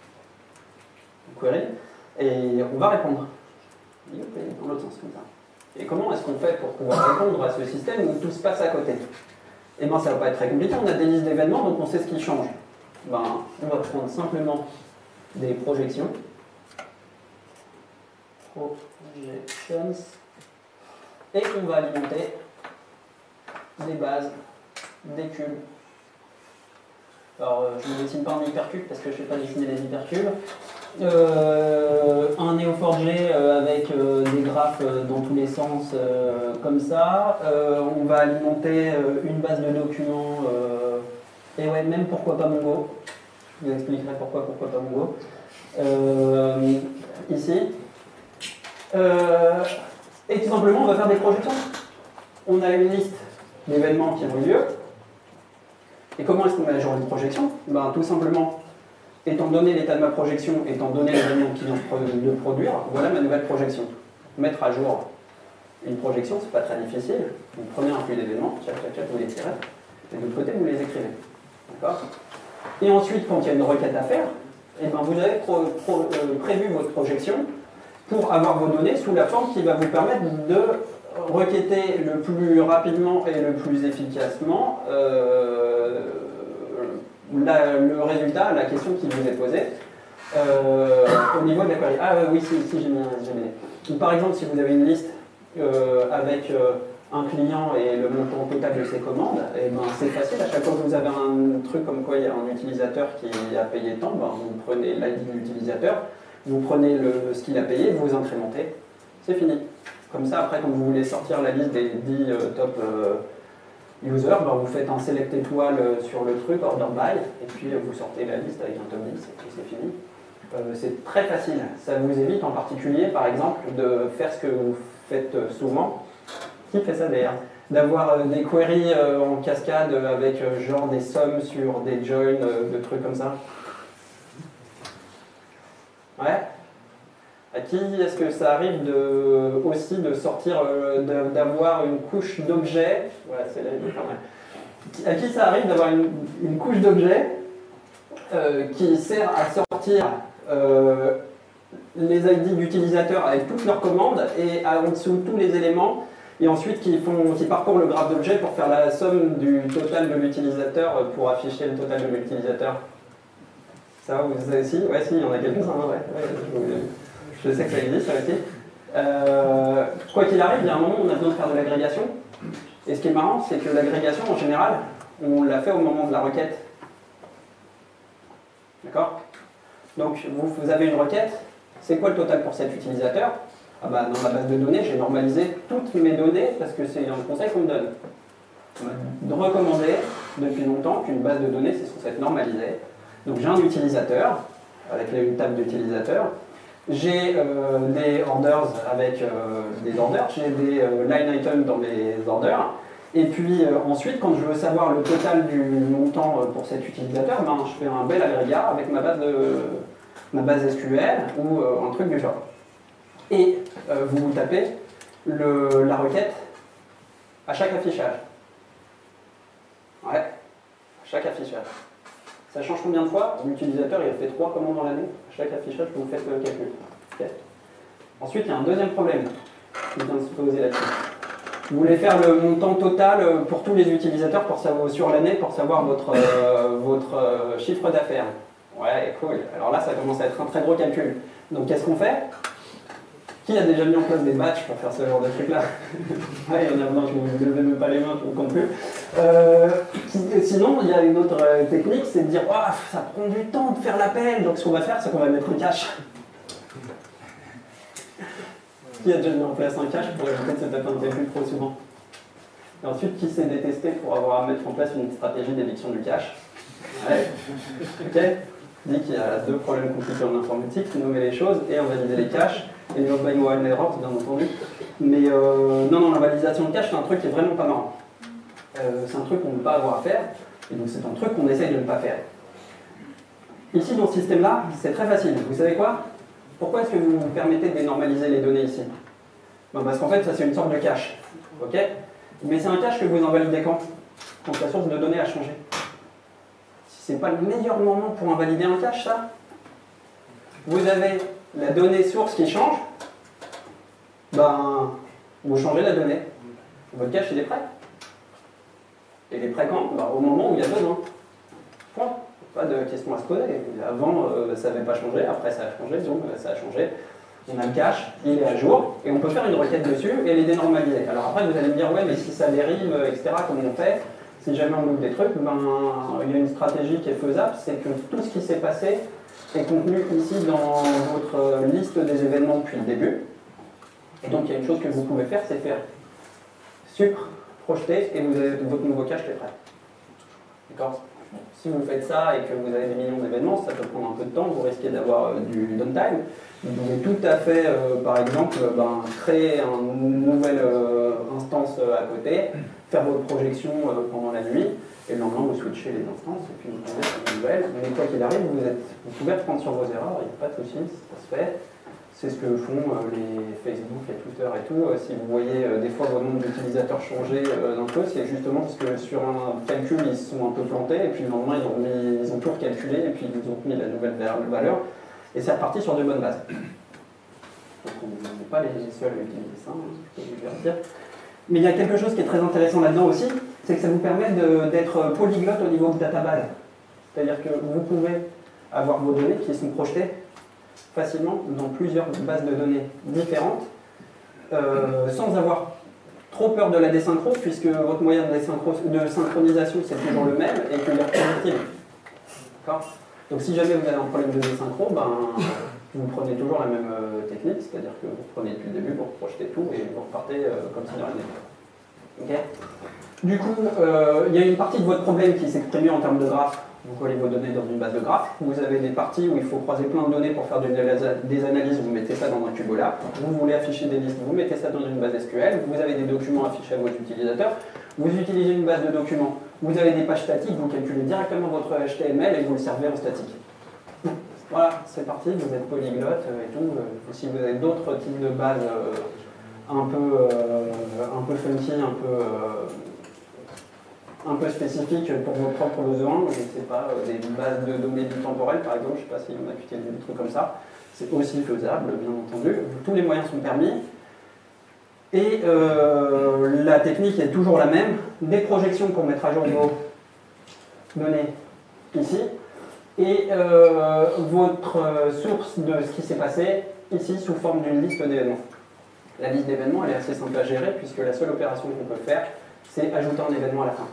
des queries et on va répondre. Dans l'autre sens, comme ça. Et comment est-ce qu'on fait pour pouvoir répondre à ce système où tout se passe à côté? Eh bien, ça ne va pas être très compliqué, on a des listes d'événements, donc on sait ce qui change. Ben, on va prendre simplement des projections. Projections. Et on va alimenter des bases, des cubes. Alors, je ne dessine pas un hypercube parce que je ne sais pas dessiner les hypercubes. Euh, un Neo quatre j euh, avec euh, des graphes euh, dans tous les sens euh, comme ça. Euh, on va alimenter euh, une base de documents euh, et ouais, même pourquoi pas Mongo. Je vous expliquerai pourquoi, pourquoi pas Mongo. Euh, ici. Euh, et tout simplement, on va faire des projections. On a une liste d'événements qui ont eu lieu. Et comment est-ce qu'on met à jour une projection? Ben, tout simplement, étant donné l'état de ma projection, étant donné l'événement qui vient de produire, voilà ma nouvelle projection. Mettre à jour une projection, c'est pas très difficile. Vous prenez un flux d'événements, tchac, tchac, tchac, vous les tirez, et de l'autre côté, vous les écrivez. D'accord? Et ensuite, quand il y a une requête à faire, eh ben, vous avez pro, pro, euh, prévu votre projection pour avoir vos données sous la forme qui va vous permettre de requêter le plus rapidement et le plus efficacement euh, la, le résultat, la question qui vous est posée euh, au niveau de la query. Ah oui, si, si j'ai mis. Donc, par exemple, si vous avez une liste euh, avec euh, un client et le montant total de ses commandes, eh ben, c'est facile. À chaque fois que vous avez un truc comme quoi il y a un utilisateur qui a payé tant, ben, vous prenez l'I D de l'utilisateur, vous prenez le, ce qu'il a payé, vous incrémentez, c'est fini. Comme ça, après, quand vous voulez sortir la liste des dix euh, top euh, users, ben, vous faites un select étoile sur le truc, order by, et puis euh, vous sortez la liste avec un top dix, et puis c'est fini. Euh, c'est très facile. Ça vous évite en particulier, par exemple, de faire ce que vous faites souvent. Qui fait ça d'ailleurs? D'avoir euh, des queries euh, en cascade avec euh, genre des sums sur des joins, euh, de trucs comme ça. Ouais. À qui est-ce que ça arrive de, aussi de sortir, euh, d'avoir une couche d'objets, voilà, c'est là, à qui ça arrive d'avoir une, une couche d'objets euh, qui sert à sortir euh, les I D d'utilisateurs avec toutes leurs commandes et en dessous tous les éléments, et ensuite qui, font, qui parcourent le graphe d'objets pour faire la somme du total de l'utilisateur pour afficher le total de l'utilisateur? Ça va, vous savez aussi? Ouais, si, il y en a quelques-uns, hein, ouais. ouais je, je sais que ça existe, ça aussi. Euh, quoi qu'il arrive, il y a un moment où on a besoin de faire de l'agrégation. Et ce qui est marrant, c'est que l'agrégation, en général, on l'a fait au moment de la requête. D'accord? Donc, vous, vous avez une requête. C'est quoi le total pour cet utilisateur? Ah bah, dans ma base de données, j'ai normalisé toutes mes données parce que c'est un conseil qu'on me donne. On m'a recommandé depuis longtemps qu'une base de données, c'est censé être normalisé. Donc, j'ai un utilisateur. avec une table d'utilisateur. J'ai euh, des orders avec euh, des orders, j'ai des euh, line items dans mes orders. Et puis euh, ensuite, quand je veux savoir le total du montant euh, pour cet utilisateur, ben, je fais un bel agrégat avec ma base, de, ma base S Q L ou euh, un truc du genre. Et euh, vous tapez le, la requête à chaque affichage. Ouais, à chaque affichage. Ça change combien de fois? L'utilisateur il a fait trois commandes dans l'année. À chaque affichage, vous faites le calcul. Okay. Ensuite, il y a un deuxième problème qui vient de se poser là-dessus. Vous voulez faire le montant total pour tous les utilisateurs pour savoir, sur l'année pour savoir votre, euh, votre euh, chiffre d'affaires. Ouais, cool. Alors là, ça commence à être un très gros calcul. Donc, qu'est-ce qu'on fait? Qui a déjà mis en place des batchs pour faire ce genre de truc-là? Ouais, il y en a plein, je ne levez même pas les mains, je ne vous compte plus. Euh, sinon, il y a une autre euh, technique, c'est de dire oh, ça prend du temps de faire l'appel, donc ce qu'on va faire, c'est qu'on va mettre un cache. Qui a déjà mis en place un cache pour éviter de se taper un calcul trop souvent? Et ensuite, qui s'est détesté pour avoir à mettre en place une stratégie d'éviction du cache? Ouais. Ok. Dit qu'il y a deux problèmes compliqués en informatique, nommer les choses et invalider les caches. Et not by one error, bien entendu. Mais euh, non, non, la validation de cache, c'est un truc qui est vraiment pas marrant. Euh, c'est un truc qu'on ne veut pas avoir à faire, et donc c'est un truc qu'on essaye de ne pas faire. Ici, dans ce système-là, c'est très facile. Vous savez quoi? Pourquoi est-ce que vous vous permettez de dénormaliser les données ici? Ben parce qu'en fait, ça c'est une sorte de cache. Ok? Mais c'est un cache que vous invalidez quand? Quand la source de données a changé. C'est pas le meilleur moment pour invalider un cache, ça? Vous avez la donnée source qui change, ben, vous changez la donnée. Votre cache, il est prêt. Et il est prêt quand? Ben, au moment où il y a besoin. Point. Pas de question à se poser. Avant, euh, ça n'avait pas changé, après ça a changé, donc ça a changé. On a le cache, il est à jour, et on peut faire une requête dessus et les dénormaliser. Alors après, vous allez me dire, ouais, mais si ça dérive, et cetera, comment on fait? Si jamais on loupe des trucs, ben, il y a une stratégie qui est faisable, c'est que tout ce qui s'est passé est contenu ici dans votre liste des événements depuis le début. Et donc, il y a une chose que vous pouvez faire, c'est faire supr, projeter, et vous avez votre nouveau cache qui est prêt. D'accord? Si vous faites ça et que vous avez des millions d'événements, ça peut prendre un peu de temps, vous risquez d'avoir euh, du downtime. Vous pouvez tout à fait, euh, par exemple, euh, ben, créer une nouvelle euh, instance euh, à côté, faire votre projection euh, pendant la nuit, et le lendemain vous switchez les instances, et puis vous tombez sur une nouvelle. Mais quoi qu'il arrive, vous, êtes, vous pouvez reprendre sur vos erreurs, il n'y a pas de souci, ça se fait. C'est ce que font euh, les Facebook, les Twitter et tout. Euh, si vous voyez euh, des fois votre nombre d'utilisateurs changer euh, d'un peu, c'est justement parce que sur un calcul, ils se sont un peu plantés, et puis le lendemain, ils ont, mis, ils ont tout recalculé, et puis ils ont mis la nouvelle valeur, et c'est reparti sur de bonnes bases. Donc on n'est pas les seuls à utiliser ça, hein, je peux vous le dire. Mais il y a quelque chose qui est très intéressant là-dedans aussi, c'est que ça vous permet d'être polyglotte au niveau de database. C'est-à-dire que vous pouvez avoir vos données qui sont projetées facilement dans plusieurs bases de données différentes, euh, sans avoir trop peur de la désynchro, puisque votre moyen de, de synchronisation c'est toujours le même et qu'il est reproductible. D'accord? Donc si jamais vous avez un problème de désynchro, ben, vous prenez toujours la même euh, technique, c'est-à-dire que vous prenez depuis le début, vous projetez tout et vous repartez euh, comme si de rien n'était. Okay. Du coup, euh, il y a une partie de votre problème qui s'exprime en termes de graphes. Vous collez vos données dans une base de graphes. Vous avez des parties où il faut croiser plein de données pour faire des analyses. Vous mettez ça dans un cubola. Vous voulez afficher des listes. Vous mettez ça dans une base S Q L. Vous avez des documents affichés à vos utilisateurs. Vous utilisez une base de documents. Vous avez des pages statiques. Vous calculez directement votre H T M L et vous le servez en statique. Voilà, c'est parti. Vous êtes polyglotte et tout. Si vous avez d'autres types de bases un peu, euh, un peu funky, un peu... Euh, un peu spécifique pour vos propres besoins, je ne sais pas, des bases de données temporelles par exemple, je ne sais pas s'il y en a qui utilisent des trucs comme ça, c'est aussi faisable, bien entendu, tous les moyens sont permis. Et euh, la technique est toujours la même, des projections pour mettre à jour vos données ici, et euh, votre source de ce qui s'est passé ici sous forme d'une liste d'événements. La liste d'événements elle est assez simple à gérer puisque la seule opération qu'on peut faire, c'est ajouter un événement à la fin.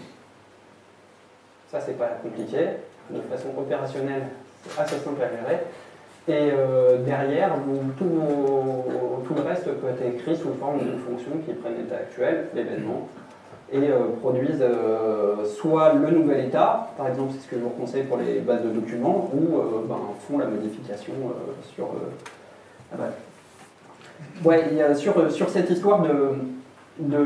Ça, c'est pas compliqué. De façon opérationnelle, c'est assez simple à gérer. Et euh, derrière, vous, tout, vos, tout le reste peut être écrit sous forme d'une fonction qui prenne l'état actuel, l'événement, et euh, produisent euh, soit le nouvel état, par exemple c'est ce que je vous conseille pour les bases de documents, ou euh, ben, font la modification euh, sur euh, la base. Ouais, il y a sur, sur cette histoire de, de,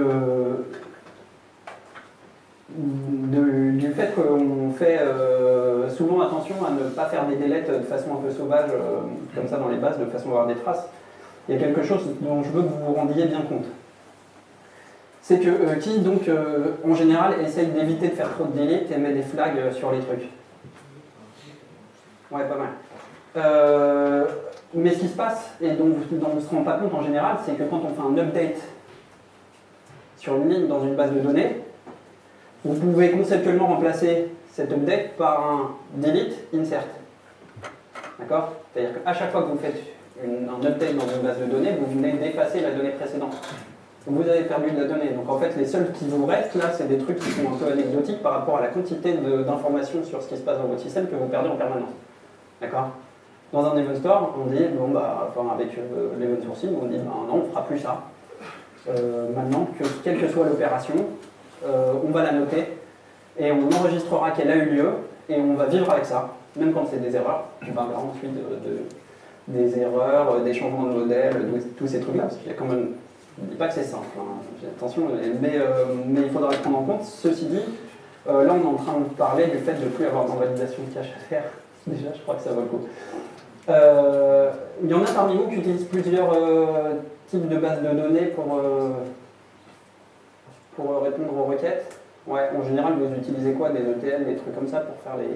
de du fait qu'on fait euh, souvent attention à ne pas faire des deletes de façon un peu sauvage, euh, comme ça dans les bases, de façon à avoir des traces, il y a quelque chose dont je veux que vous vous rendiez bien compte. C'est que euh, qui, donc, euh, en général, essaye d'éviter de faire trop de deletes et met des flags euh, sur les trucs. Ouais, pas mal. Euh, mais ce qui se passe, et dont, dont on ne se rend pas compte en général, c'est que quand on fait un update sur une ligne dans une base de données, vous pouvez conceptuellement remplacer cet update par un delete insert. D'accord? C'est-à-dire qu'à chaque fois que vous faites une, un update dans une base de données, vous venez d'effacer la donnée précédente. Donc vous avez perdu de la donnée. Donc en fait, les seuls qui vous restent, là, c'est des trucs qui sont un peu anecdotiques par rapport à la quantité d'informations sur ce qui se passe dans votre système que vous perdez en permanence. D'accord? Dans un event store, on dit, bon, bah, enfin, avec euh, l'event sourcing, on dit, bah, non, on ne fera plus ça. Euh, maintenant, que, quelle que soit l'opération, euh, on va la noter et on enregistrera qu'elle a eu lieu et on va vivre avec ça, même quand c'est des erreurs. On parlera ensuite de, de, des erreurs, des changements de modèle, de, tous ces trucs-là, parce qu'il y a quand même. Je ne dis pas que c'est simple, hein. Attention, mais, euh, mais il faudra le prendre en compte. Ceci dit, euh, là on est en train de parler du fait de ne plus avoir d'invalidation de cache à faire. Déjà, je crois que ça vaut le coup. Euh, il y en a parmi vous qui utilisent plusieurs euh, types de bases de données pour, euh, pour répondre aux requêtes. Ouais, en général, vous utilisez quoi? Des E T L, des trucs comme ça pour faire les...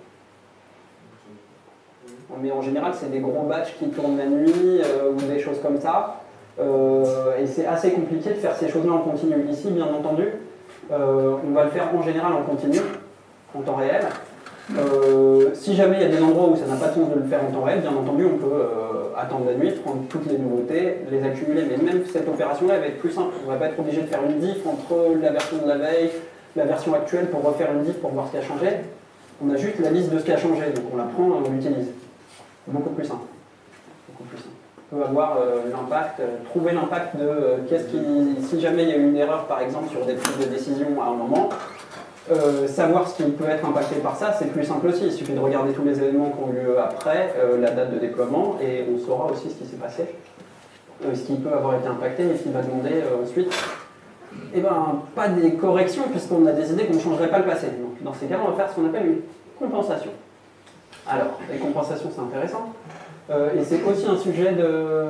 Mais en général, c'est des gros batchs qui tournent la nuit euh, ou des choses comme ça. Euh, et c'est assez compliqué de faire ces choses-là en continu. Ici, bien entendu, euh, on va le faire en général en continu, en temps réel. Euh, si jamais il y a des endroits où ça n'a pas de sens de le faire en temps réel, bien entendu, on peut euh, attendre la nuit, prendre toutes les nouveautés, les accumuler. Mais même cette opération-là va être plus simple. On ne va pas être obligé de faire une diff entre la version de la veille, la version actuelle pour refaire une diff pour voir ce qui a changé. On a juste la liste de ce qui a changé, donc on la prend et on l'utilise. Beaucoup plus simple. Beaucoup plus simple. On peut avoir euh, l'impact, euh, trouver l'impact de euh, qu'est-ce qui, si jamais il y a eu une erreur par exemple sur des prises de décision à un moment, euh, savoir ce qui peut être impacté par ça, c'est plus simple aussi. Il suffit de regarder tous les événements qui ont eu lieu après, euh, la date de déploiement, et on saura aussi ce qui s'est passé, euh, ce qui peut avoir été impacté et ce qui va demander euh, ensuite. Eh ben, pas des corrections puisqu'on a décidé qu'on ne changerait pas le passé. Donc, dans ces cas-là, on va faire ce qu'on appelle une compensation. Alors, les compensations, c'est intéressant. Euh, et c'est aussi un sujet de...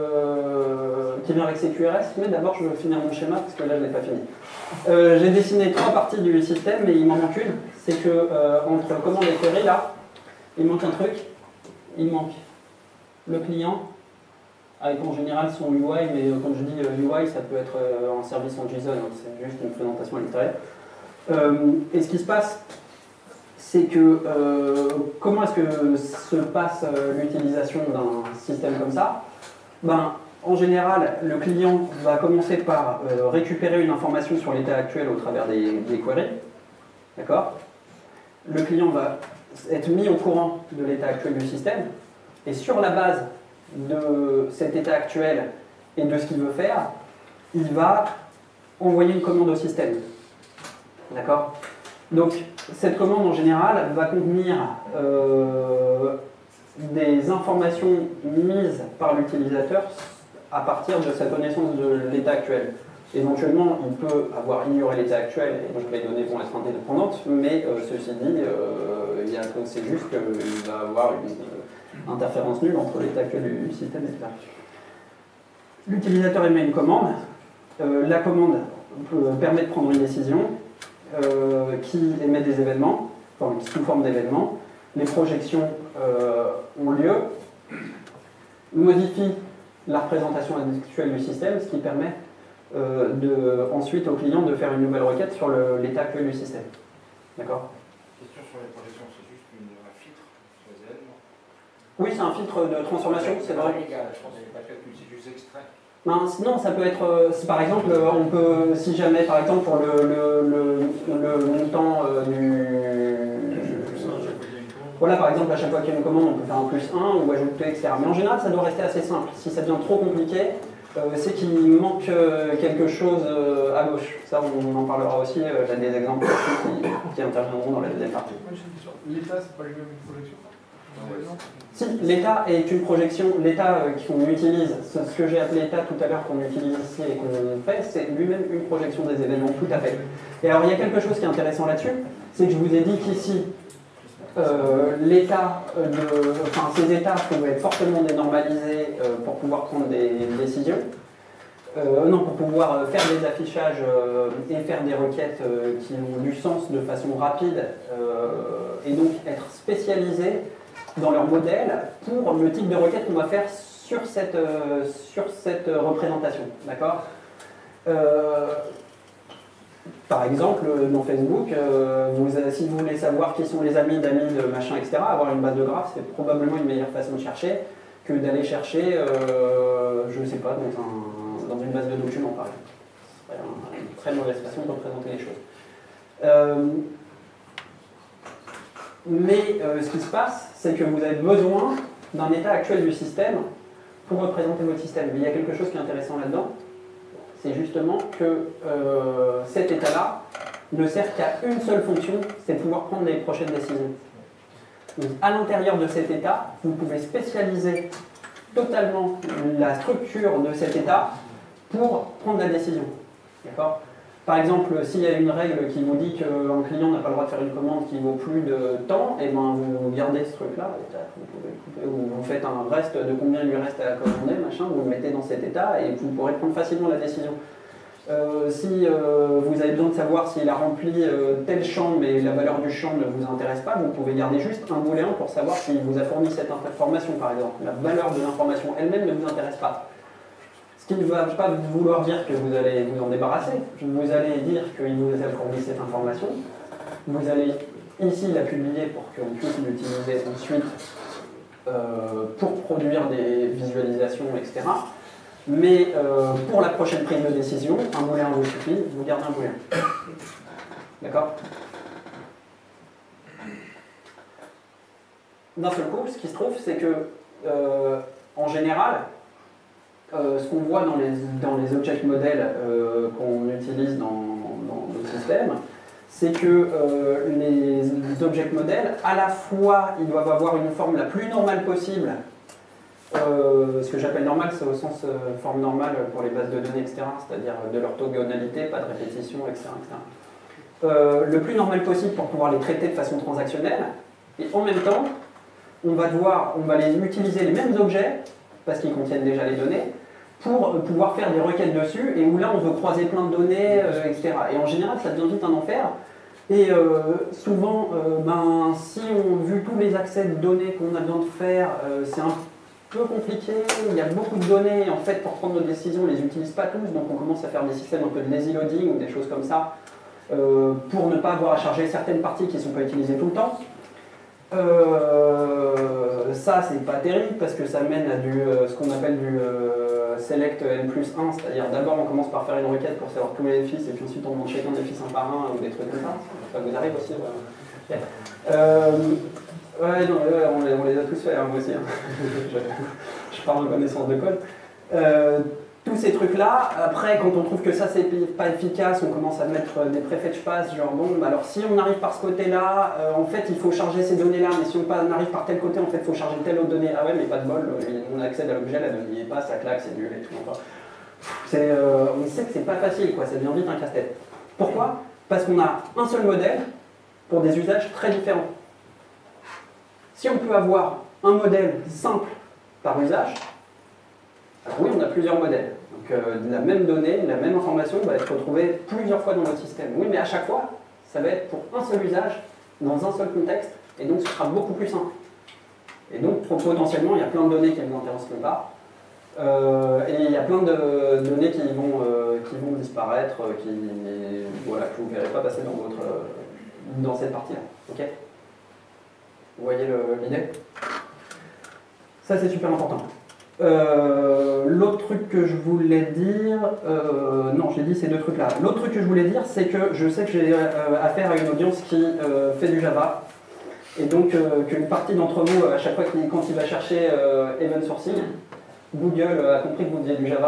qui vient avec C Q R S, mais d'abord je veux finir mon schéma parce que là je ne l'ai pas fini. Euh, J'ai dessiné trois parties du système, mais il m'en manque une. C'est que euh, entre commande et query, là, il manque un truc. Il manque le client, avec en général son U I, mais euh, quand je dis euh, U I, ça peut être euh, un service en JSON, hein, c'est juste une présentation à l'intérieur. Euh, et ce qui se passe, c'est que euh, comment est-ce que se passe euh, l'utilisation d'un système comme ça? Ben, en général, le client va commencer par euh, récupérer une information sur l'état actuel au travers des, des queries. D'accord? Le client va être mis au courant de l'état actuel du système. Et sur la base de cet état actuel et de ce qu'il veut faire, il va envoyer une commande au système. D'accord? Donc, cette commande en général va contenir euh, des informations mises par l'utilisateur à partir de sa connaissance de l'état actuel. Éventuellement, il peut avoir ignoré l'état actuel et donc les données vont être indépendantes, mais euh, ceci dit, euh, c'est juste qu'il va avoir une euh, interférence nulle entre l'état actuel du système et l'état actuel. L'utilisateur émet une commande. Euh, la commande peut, permet de prendre une décision. Euh, qui émet des événements, enfin sous forme d'événements. Les projections euh, ont lieu, modifie la représentation actuelle du système, ce qui permet euh, de, ensuite au client de faire une nouvelle requête sur l'état actuel du système. D'accord? Question sur les projections, c'est juste une, un filtre sur les événements? Oui, c'est un filtre de transformation, c'est vrai. Je pense que c'est pas calcul, c'est juste extrait. Ben, non, ça peut être, si par exemple, on peut, si jamais, par exemple, pour le, le, le, le montant euh, du... Voilà, par exemple, à chaque fois qu'il y a une commande, on peut faire un plus un ou ajouter, et cetera. Mais en général, ça doit rester assez simple. Si ça devient trop compliqué, euh, c'est qu'il manque euh, quelque chose euh, à gauche. Ça, on en parlera aussi. Euh, J'ai des exemples qui, qui interviendront dans la deuxième partie. L'état, c'est pas lui-même une projection? Si, l'état est une projection. L'état euh, qu'on utilise, ce, ce que j'ai appelé état tout à l'heure, qu'on utilise ici et qu'on fait, c'est lui-même une projection des événements, tout à fait. Et alors, il y a quelque chose qui est intéressant là-dessus, c'est que je vous ai dit qu'ici, Euh, l'état de, enfin, ces états pouvaient être fortement dénormalisés euh, pour pouvoir prendre des décisions, euh, non, pour pouvoir euh, faire des affichages euh, et faire des requêtes euh, qui ont du sens de façon rapide euh, et donc être spécialisés dans leur modèle pour le type de requête qu'on va faire sur cette, euh, sur cette représentation, d'accord euh, Par exemple, dans Facebook, euh, vous, si vous voulez savoir qui sont les amis d'amis de machin, et cetera, avoir une base de graphes, c'est probablement une meilleure façon de chercher que d'aller chercher, euh, je ne sais pas, dans, un, dans une base de documents, par exemple. C'est une très mauvaise façon de représenter les choses. Euh, mais euh, ce qui se passe, c'est que vous avez besoin d'un état actuel du système pour représenter votre système. Mais il y a quelque chose qui est intéressant là-dedans. C'est justement que euh, cet état-là ne sert qu'à une seule fonction, c'est de pouvoir prendre les prochaines décisions. Donc, à l'intérieur de cet état, vous pouvez spécialiser totalement la structure de cet état pour prendre la décision. D'accord ? Par exemple, s'il y a une règle qui vous dit qu'un client n'a pas le droit de faire une commande qui vaut plus de temps, et ben vous gardez ce truc-là, vous, vous faites un reste de combien il lui reste à commander, machin, vous le mettez dans cet état et vous pourrez prendre facilement la décision. Euh, si euh, vous avez besoin de savoir s'il a rempli euh, tel champ mais la valeur du champ ne vous intéresse pas, vous pouvez garder juste un booléen pour savoir s'il vous a fourni cette information par exemple. La valeur de l'information elle-même ne vous intéresse pas. Ce qui ne va pas vouloir dire que vous allez vous en débarrasser. Vous allez dire qu'il vous a fourni cette information. Vous allez ici la publier pour qu'on puisse l'utiliser ensuite euh, pour produire des visualisations, et cetera. Mais euh, pour la prochaine prise de décision, un booléen vous suffit, vous gardez un booléen. D'accord? D'un seul coup, ce qui se trouve, c'est que, euh, en général, euh, ce qu'on voit dans les, dans les object models euh, qu'on utilise dans, dans nos systèmes, c'est que euh, les, les object models, à la fois, ils doivent avoir une forme la plus normale possible. Euh, ce que j'appelle normal, c'est au sens euh, forme normale pour les bases de données, et cetera, c'est-à-dire de l'orthogonalité, pas de répétition, et cetera, et cetera. Euh, le plus normal possible pour pouvoir les traiter de façon transactionnelle, et en même temps, on va devoir, on va les utiliser les mêmes objets, parce qu'ils contiennent déjà les données, pour euh, pouvoir faire des requêtes dessus, et où là on veut croiser plein de données, euh, et cetera. Et en général, ça devient vite un enfer. Et euh, souvent, euh, ben, si on vu tous les accès de données qu'on a besoin de faire, euh, c'est un peu compliqué, il y a beaucoup de données, en fait, pour prendre nos décisions, on ne les utilise pas tous, donc on commence à faire des systèmes un peu de lazy loading ou des choses comme ça, euh, pour ne pas avoir à charger certaines parties qui ne sont pas utilisées tout le temps. Euh, ça, c'est pas terrible, parce que ça mène à du, euh, ce qu'on appelle du euh, select n plus un, c'est-à-dire d'abord on commence par faire une requête pour savoir tous les fils, et puis ensuite on demande chacun des fils un par un, ou des trucs comme ça. Ça vous arrive aussi, ouais. euh, Ouais, non, ouais, on, les, on les a tous fait, hein, moi aussi. Hein. je, je parle en connaissance de code. Euh, tous ces trucs-là, après, quand on trouve que ça, c'est pas efficace, on commence à mettre des prefetch pass, genre bon, bah alors si on arrive par ce côté-là, euh, en fait, il faut charger ces données-là, mais si on arrive par tel côté, en fait, il faut charger telle autre donnée. Ah ouais, mais pas de bol, on accède à l'objet, la donnée n'y est pas, ça claque, c'est nul et tout. Enfin, euh, on sait que c'est pas facile, quoi, ça devient vite un casse-tête. Pourquoi? Parce qu'on a un seul modèle pour des usages très différents. Si on peut avoir un modèle simple par usage, alors oui, on a plusieurs modèles. Donc euh, la même donnée, la même information va être retrouvée plusieurs fois dans notre système. Oui, mais à chaque fois, ça va être pour un seul usage, dans un seul contexte, et donc ce sera beaucoup plus simple. Et donc potentiellement, il y a plein de données qui ne vous intéresseront pas, euh, et il y a plein de données qui vont, euh, qui vont disparaître, qui, voilà, que vous ne verrez pas passer dans, votre, dans cette partie-là. Okay, vous voyez l'idée? Ça, c'est super important. Euh, L'autre truc que je voulais dire... Euh, non, j'ai dit ces deux trucs-là. L'autre truc que je voulais dire, c'est que je sais que j'ai euh, affaire à une audience qui euh, fait du Java. Et donc, euh, qu'une partie d'entre vous, à chaque fois qu'il, quand il va chercher euh, event sourcing, Google a compris que vous faisiez du Java.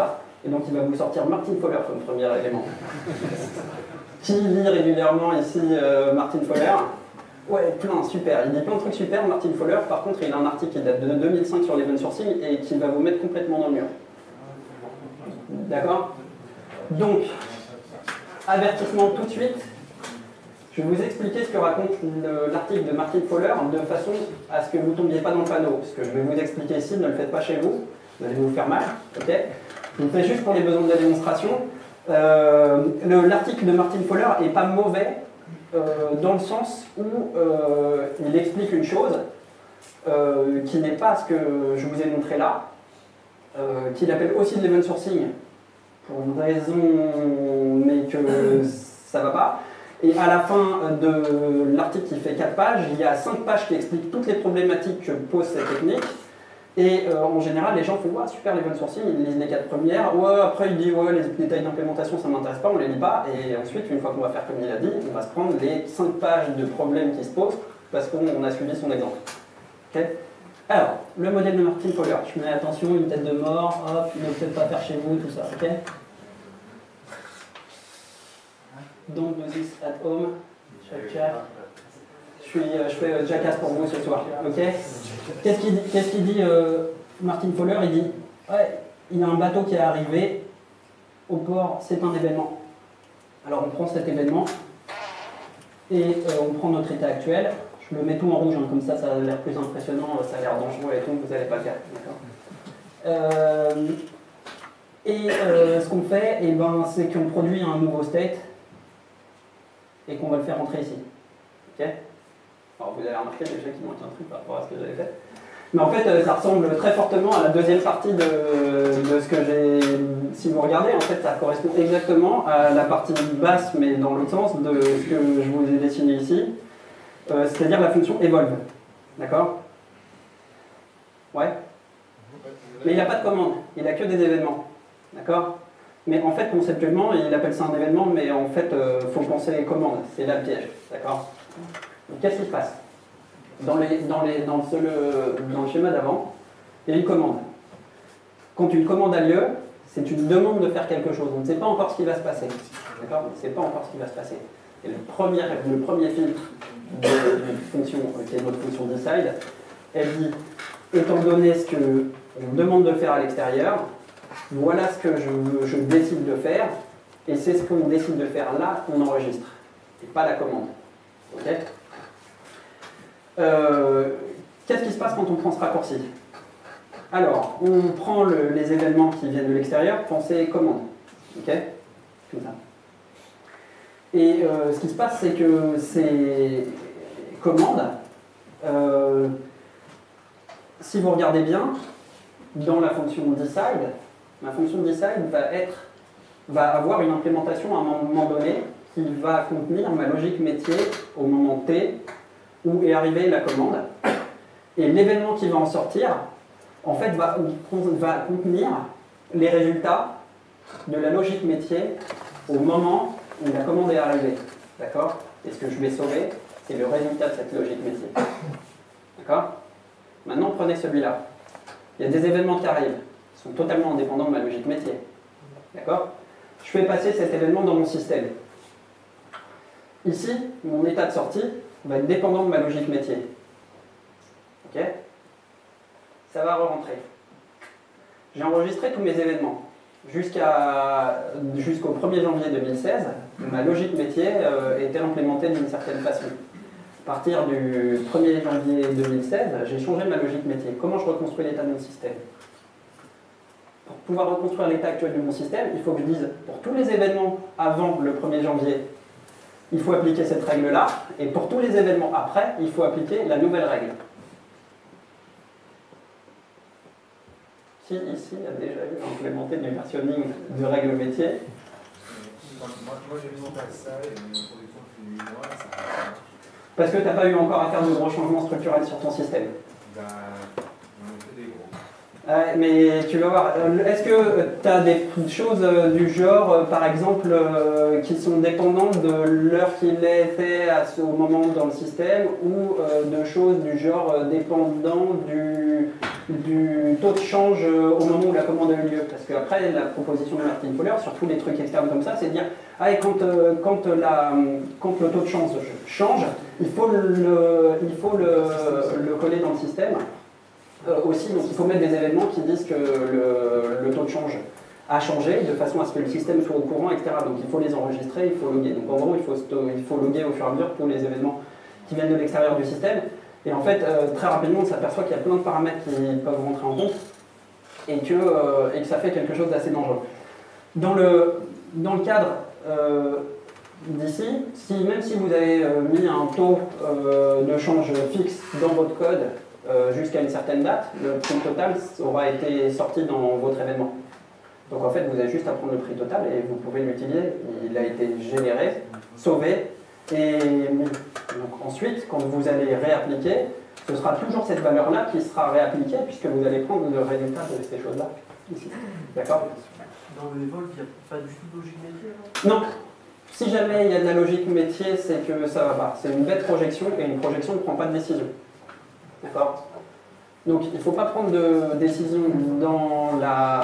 Et donc il va vous sortir Martin Fowler comme premier élément. Qui lit régulièrement ici euh, Martin Fowler? Ouais, plein, super. Il dit plein de trucs super, Martin Fowler. Par contre, il a un article qui date de deux mille cinq sur l'event sourcing et qui va vous mettre complètement dans le mur. D'accord? Donc, avertissement tout de suite. Je vais vous expliquer ce que raconte l'article de Martin Fowler de façon à ce que vous ne tombiez pas dans le panneau. Ce que je vais vous expliquer ici, ne le faites pas chez vous. Vous allez vous faire mal. Okay, je vous le fais juste pour les besoins de la démonstration. Euh, L'article de Martin Fowler n'est pas mauvais. Euh, dans le sens où euh, il explique une chose euh, qui n'est pas ce que je vous ai montré là, euh, qu'il appelle aussi de l'event sourcing pour une raison mais que ça va pas. Et à la fin de l'article qui fait quatre pages, il y a cinq pages qui expliquent toutes les problématiques que pose cette technique. Et euh, en général, les gens font ouais, super l'event sourcing, ils lisent les quatre premières. Ouais, après, ils disent ouais, les détails d'implémentation, ça ne m'intéresse pas, on ne les lit pas. Et ensuite, une fois qu'on va faire comme il a dit, on va se prendre les cinq pages de problèmes qui se posent parce qu'on a suivi son exemple. Okay, alors, le modèle de Martin Fowler. Je mets attention, une tête de mort, hop, ne peut-être pas faire chez vous, tout ça. Ok. Don't do this at home. Check, check. Je, suis, je fais euh, Jackass pour vous ce soir, ok? Qu'est-ce qu'il dit, qu'est-ce qu'il dit euh, Martin Fowler? Il dit, ouais, il y a un bateau qui est arrivé au port, c'est un événement. Alors on prend cet événement et euh, on prend notre état actuel. Je le mets tout en rouge, hein, comme ça, ça a l'air plus impressionnant, ça a l'air dangereux et tout, vous n'allez pas le faire, d'accord? euh, Et euh, ce qu'on fait, eh ben, c'est qu'on produit un nouveau state et qu'on va le faire rentrer ici, ok? Alors vous avez remarqué déjà qu'il manque un truc par rapport à ce que j'avais fait. Mais en fait, ça ressemble très fortement à la deuxième partie de, de ce que j'ai... Si vous regardez, en fait, ça correspond exactement à la partie basse, mais dans l'autre sens, de ce que je vous ai dessiné ici. Euh, C'est-à-dire la fonction evolve. D'accord? Ouais? Mais il n'a pas de commande, il n'a que des événements. D'accord? Mais en fait, conceptuellement, il appelle ça un événement, mais en fait, il euh, faut penser les commandes. C'est là le piège. D'accord? Qu'est-ce qui se passe? Dans, les, dans, les, dans, le, seul, dans le schéma d'avant, il y a une commande. Quand une commande a lieu, c'est une demande de faire quelque chose. On ne sait pas encore ce qui va se passer. D'accord? On ne sait pas encore ce qui va se passer. Et le premier, le premier filtre de, de fonction, qui est notre fonction decide, elle dit, étant donné ce que je demande de faire à l'extérieur, voilà ce que je, je décide de faire, et c'est ce qu'on décide de faire là qu'on enregistre, et pas la commande. Ok? Euh, Qu'est-ce qui se passe quand on prend ce raccourci? Alors, on prend le, les événements qui viennent de l'extérieur, pensez commande. Ok? Comme ça. Et euh, ce qui se passe, c'est que ces commandes, euh, si vous regardez bien, dans la fonction decide, ma fonction decide va, être, va avoir une implémentation à un moment donné qui va contenir ma logique métier au moment T où est arrivée la commande. Et l'événement qui va en sortir, en fait, va, va contenir les résultats de la logique métier au moment où la commande est arrivée. D'accord? Et ce que je vais sauver, c'est le résultat de cette logique métier. D'accord? Maintenant, prenez celui-là. Il y a des événements qui arrivent, qui sont totalement indépendants de ma logique métier. D'accord? Je fais passer cet événement dans mon système. Ici, mon état de sortie va être dépendant de ma logique métier. Ok? Ça va re-rentrer. J'ai enregistré tous mes événements. Jusqu'à, jusqu'au premier janvier deux mille seize, ma logique métier euh, était implémentée d'une certaine façon. À partir du premier janvier deux mille seize, j'ai changé ma logique métier. Comment je reconstruis l'état de mon système? Pour pouvoir reconstruire l'état actuel de mon système, il faut que je dise, pour tous les événements avant le premier janvier, il faut appliquer cette règle-là, et pour tous les événements après, il faut appliquer la nouvelle règle. Qui ici a déjà eu implémenté du versionning de règles métier? Moi, moi j'ai mis en place ça et mon production depuis huit mois, ça va. Parce que tu n'as pas eu encore à faire de gros changements structurels sur ton système. Ben, on a fait des gros. Euh, mais tu vas voir, est-ce que tu as des choses euh, du genre, euh, par exemple, euh, qui sont dépendantes de l'heure qu'il était à ce, au moment dans le système, ou euh, de choses du genre euh, dépendant du, du taux de change au moment où la commande a eu lieu. Parce qu'après, la proposition de Martin Fowler, sur tous les trucs externes comme ça, c'est de dire ah, et quand, euh, quand, la, quand le taux de change change, il faut le, il faut le, le coller dans le système euh, aussi. Donc il faut mettre des événements qui disent que le, le taux de change a changé, de façon à ce que le système soit au courant, et cetera. Donc il faut les enregistrer, il faut loguer. Donc en gros, il faut, il faut loguer au fur et à mesure tous les événements qui viennent de l'extérieur du système. Et en fait, euh, très rapidement, on s'aperçoit qu'il y a plein de paramètres qui peuvent rentrer en compte et que, euh, et que ça fait quelque chose d'assez dangereux. Dans le, dans le cadre euh, d'ici, si, même si vous avez euh, mis un taux euh, de change fixe dans votre code euh, jusqu'à une certaine date, le prix total aura été sorti dans votre événement. Donc en fait, vous avez juste à prendre le prix total et vous pouvez l'utiliser. Il a été généré, sauvé. Et donc ensuite, quand vous allez réappliquer, ce sera toujours cette valeur-là qui sera réappliquée puisque vous allez prendre le résultat de ces choses-là ici. D'accord? Dans le Evolve, il n'y a pas du tout de logique métier? Non. Si jamais il y a de la logique métier, c'est que ça va pas. C'est une bête projection et une projection ne prend pas de décision. D'accord? Donc il ne faut pas prendre de décision dans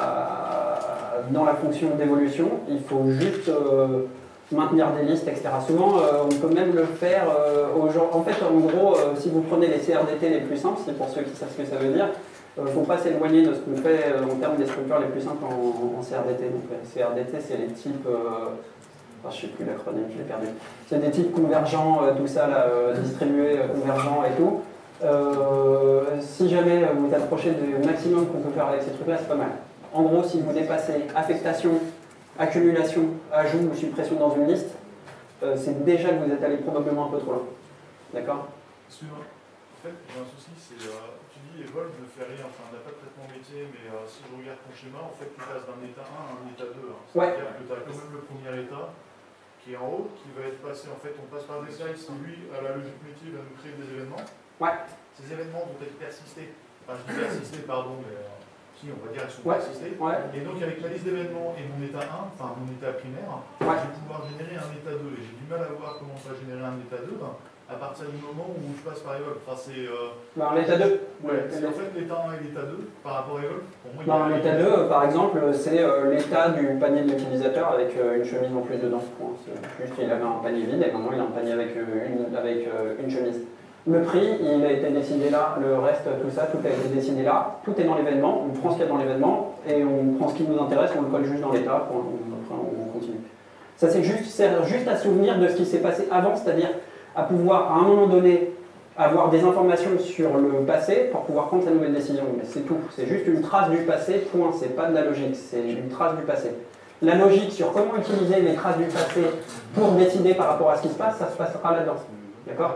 la, dans la fonction d'évolution. Il faut juste euh, maintenir des listes, et cetera. Souvent, euh, on peut même le faire euh, aux gens. En fait, en gros, euh, si vous prenez les C R D T les plus simples, c'est pour ceux qui savent ce que ça veut dire, il ne faut pas s'éloigner de ce qu'on fait euh, en termes des structures les plus simples en, en C R D T. Donc, les C R D T, c'est les types. Euh, enfin, je ne sais plus l'acronyme, je l'ai perdu. C'est des types convergents, euh, tout ça, là, euh, distribués, euh, convergents et tout. Euh, si jamais vous approchez du maximum qu'on peut faire avec ces trucs-là, c'est pas mal. En gros, si vous dépassez affectation, accumulation, ajout ou suppression dans une liste, euh, c'est déjà que vous êtes allé probablement un peu trop loin. D'accord? Excuse-moi. En fait, j'ai un souci, c'est euh, tu dis Evolve ne fait rien, enfin, on n'a pas de traitement métier, mais euh, si je regarde ton schéma, en fait, tu passes d'un état un à un état deux. Hein. C'est-à-dire ouais. que tu as quand même le premier état qui est en haut, qui va être passé, en fait, on passe par des slices, lui, à la logique métier, va nous créer des événements. Ouais. Ces événements vont être persistés. Enfin, je dis persistés, pardon, mais euh, si, on va dire qu'ils sont ouais. persistés. Ouais. Et donc, avec la liste d'événements et mon état un, enfin, mon état primaire, ouais. je vais pouvoir générer un état deux. Et j'ai du mal à voir comment on va générer un état deux à partir du moment où je passe par Evolve. Enfin, c'est. Euh... Bah, l'état deux. Ouais, c'est en fait l'état un et l'état deux par rapport à Evolve. Pour moi, bah, l'état deux, par exemple, c'est euh, l'état du panier de l'utilisateur avec euh, une chemise en plus dedans. Bon, juste, il avait un panier vide et maintenant il a un panier avec, euh, une, avec euh, une chemise. Le prix, il a été décidé là, le reste, tout ça, tout a été décidé là, tout est dans l'événement, on prend ce qu'il y a dans l'événement et on prend ce qui nous intéresse, on le colle juste dans l'état, après on continue. Ça c'est juste, sert juste à souvenir de ce qui s'est passé avant, c'est-à-dire à pouvoir à un moment donné avoir des informations sur le passé pour pouvoir prendre sa nouvelle décision. Mais c'est tout, c'est juste une trace du passé, point, c'est pas de la logique, c'est une trace du passé. La logique sur comment utiliser les traces du passé pour décider par rapport à ce qui se passe, ça se passera là-dedans. D'accord?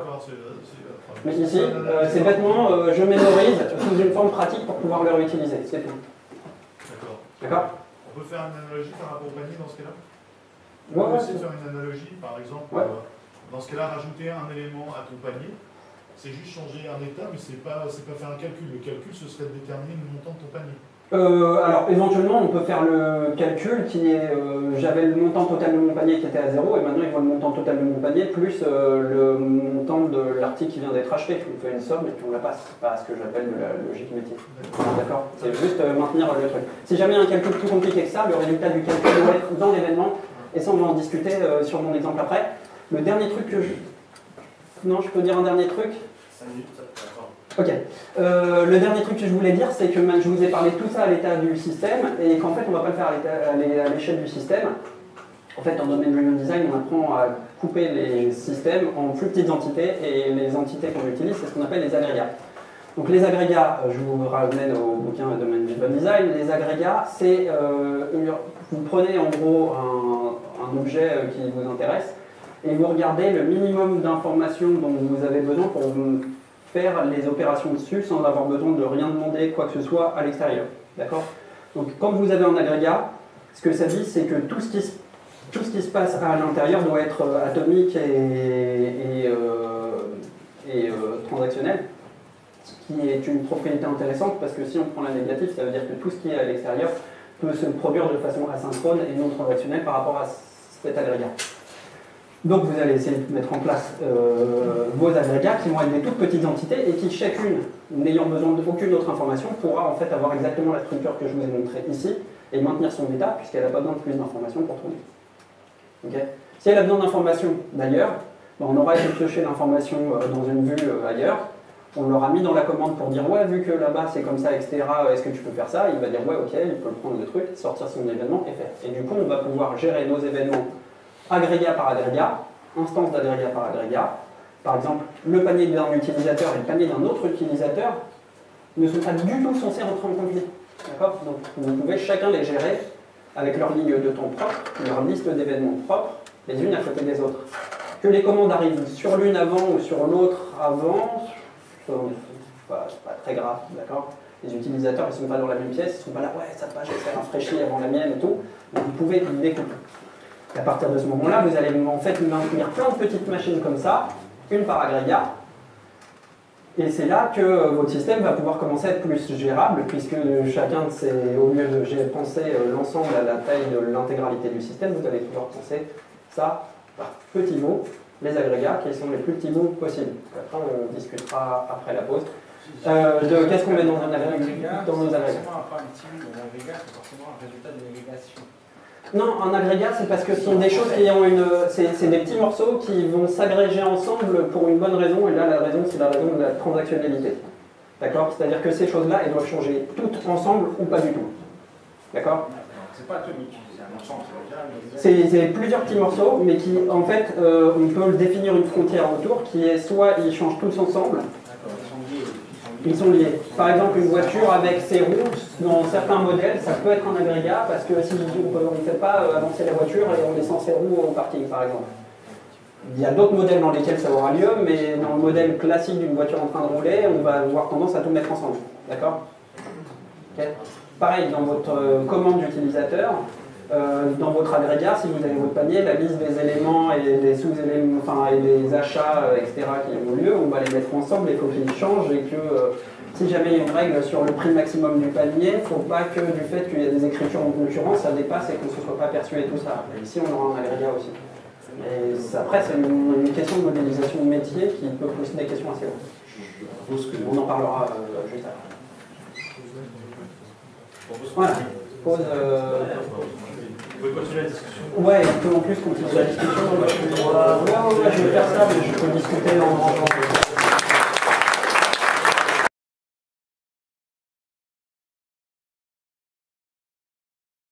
Mais ici, euh, c'est bêtement, euh, je mémorise sous une forme pratique pour pouvoir le réutiliser, c'est tout. D'accord. D'accord? On peut faire une analogie par rapport au panier dans ce cas-là? Ouais, On peut ouais, essayer de faire une analogie, par exemple, ouais. euh, dans ce cas-là, rajouter un élément à ton panier, c'est juste changer un état, mais c'est pas, c'est pas faire un calcul. Le calcul, ce serait de déterminer le montant de ton panier. Euh, alors éventuellement on peut faire le calcul qui est euh, j'avais le montant total de mon panier qui était à zéro et maintenant il voit le montant total de mon panier plus euh, le montant de l'article qui vient d'être acheté. On fait une somme et puis on la passe. C'est pas ce que j'appelle de la logique métier. D'accord? C'est juste euh, maintenir le truc. Si jamais il y a un calcul plus compliqué que ça, le résultat du calcul doit être dans l'événement et ça on va en discuter euh, sur mon exemple après. Le dernier truc que je... Non, je peux dire un dernier truc? cinq minutes, ça peut attendre. Ok. Euh, le dernier truc que je voulais dire, c'est que je vous ai parlé de tout ça à l'état du système et qu'en fait, on ne va pas le faire à l'échelle du système. En fait, en Domain Driven Design, on apprend à couper les systèmes en plus petites entités et les entités qu'on utilise, c'est ce qu'on appelle les agrégats. Donc les agrégats, je vous ramène au bouquin Domain Driven Design, les agrégats, c'est, euh, vous prenez en gros un, un objet qui vous intéresse et vous regardez le minimum d'informations dont vous avez besoin pour vous faire les opérations dessus sans avoir besoin de rien demander, quoi que ce soit, à l'extérieur. D'accord? Donc quand vous avez un agrégat, ce que ça dit, c'est que tout ce, qui se, tout ce qui se passe à l'intérieur doit être euh, atomique et, et, euh, et euh, transactionnel, ce qui est une propriété intéressante parce que si on prend la négative, ça veut dire que tout ce qui est à l'extérieur peut se produire de façon asynchrone et non transactionnelle par rapport à cet agrégat. Donc vous allez essayer de mettre en place euh, vos agrégats qui vont être des toutes petites entités et qui chacune, n'ayant besoin d'aucune autre information, pourra en fait avoir exactement la structure que je vous ai montrée ici et maintenir son état puisqu'elle n'a pas besoin de plus d'informations pour tourner. Okay. Si elle a besoin d'informations d'ailleurs, ben on aura été piocher l'information euh, dans une vue euh, ailleurs, on l'aura mis dans la commande pour dire ouais vu que là-bas c'est comme ça, et cetera, est-ce que tu peux faire ça? Il va dire ouais ok, il peut prendre le truc, sortir son événement et faire. Et du coup on va pouvoir gérer nos événements agrégat par agrégat, instance d'agrégat par agrégat. Par exemple, le panier d'un utilisateur et le panier d'un autre utilisateur ne sont pas du tout censés rentrer en conflit. D'accord? Donc vous pouvez chacun les gérer avec leur ligne de temps propre, leur liste d'événements propres, les unes à côté des autres. Que les commandes arrivent sur l'une avant ou sur l'autre avant, c'est pas, pas très grave, d'accord? Les utilisateurs, ils ne sont pas dans la même pièce, ils ne sont pas là, ouais, sa page elle s'est rafraîchie avant la mienne et tout. Donc vous pouvez découper. À partir de ce moment-là, vous allez en fait maintenir plein de petites machines comme ça, une par agrégat, et c'est là que votre système va pouvoir commencer à être plus gérable, puisque chacun de ces, au lieu de penser l'ensemble à la taille de l'intégralité du système, vous allez pouvoir penser ça par petits mots, les agrégats qui sont les plus petits mots possibles. Après, on discutera après la pause. Euh, de qu'est-ce qu'on met dans un agrégat, dans nos agrégats. Un petit mot, un agrégat, c'est forcément un résultat de l'agrégation. Non, un agrégat, c'est parce que ce sont des choses qui ont une... C'est des petits morceaux qui vont s'agréger ensemble pour une bonne raison, et là, la raison, c'est la raison de la transactionnalité. D'accord? C'est-à-dire que ces choses-là, elles doivent changer toutes ensemble ou pas du tout. D'accord? C'est pas atomique, c'est un ensemble, c'est plusieurs petits morceaux, mais qui, en fait, euh, on peut définir une frontière autour qui est soit ils changent tous ensemble, ils sont liés. Par exemple, une voiture avec ses roues, dans certains modèles, ça peut être un agrégat parce que si on ne fait pas avancer la voiture et on descend ses roues au parking, par exemple. Il y a d'autres modèles dans lesquels ça aura lieu, mais dans le modèle classique d'une voiture en train de rouler, on va avoir tendance à tout mettre ensemble. D'accord? Okay. Pareil, dans votre euh, commande d'utilisateur, euh, dans votre agrégat, si vous avez votre panier, la liste des éléments et des sous-éléments, enfin, et des achats, euh, et cetera qui ont lieu, on va les mettre ensemble, il faut qu'ils changent et que euh, si jamais il y a une règle sur le prix maximum du panier, il ne faut pas que du fait qu'il y a des écritures en concurrence, ça dépasse et qu'on ne se soit pas perçu et tout ça. Et ici, on aura un agrégat aussi. Et après, c'est une, une question de modélisation de métier qui peut poser des questions assez longues. On en parlera euh, juste après. Voilà. Pause. Euh... Vous pouvez continuer la discussion. Ouais, on peut en plus continuer la discussion. Moi, je, ouais, ouais, ouais, je vais faire ça, mais je peux discuter en rangeant.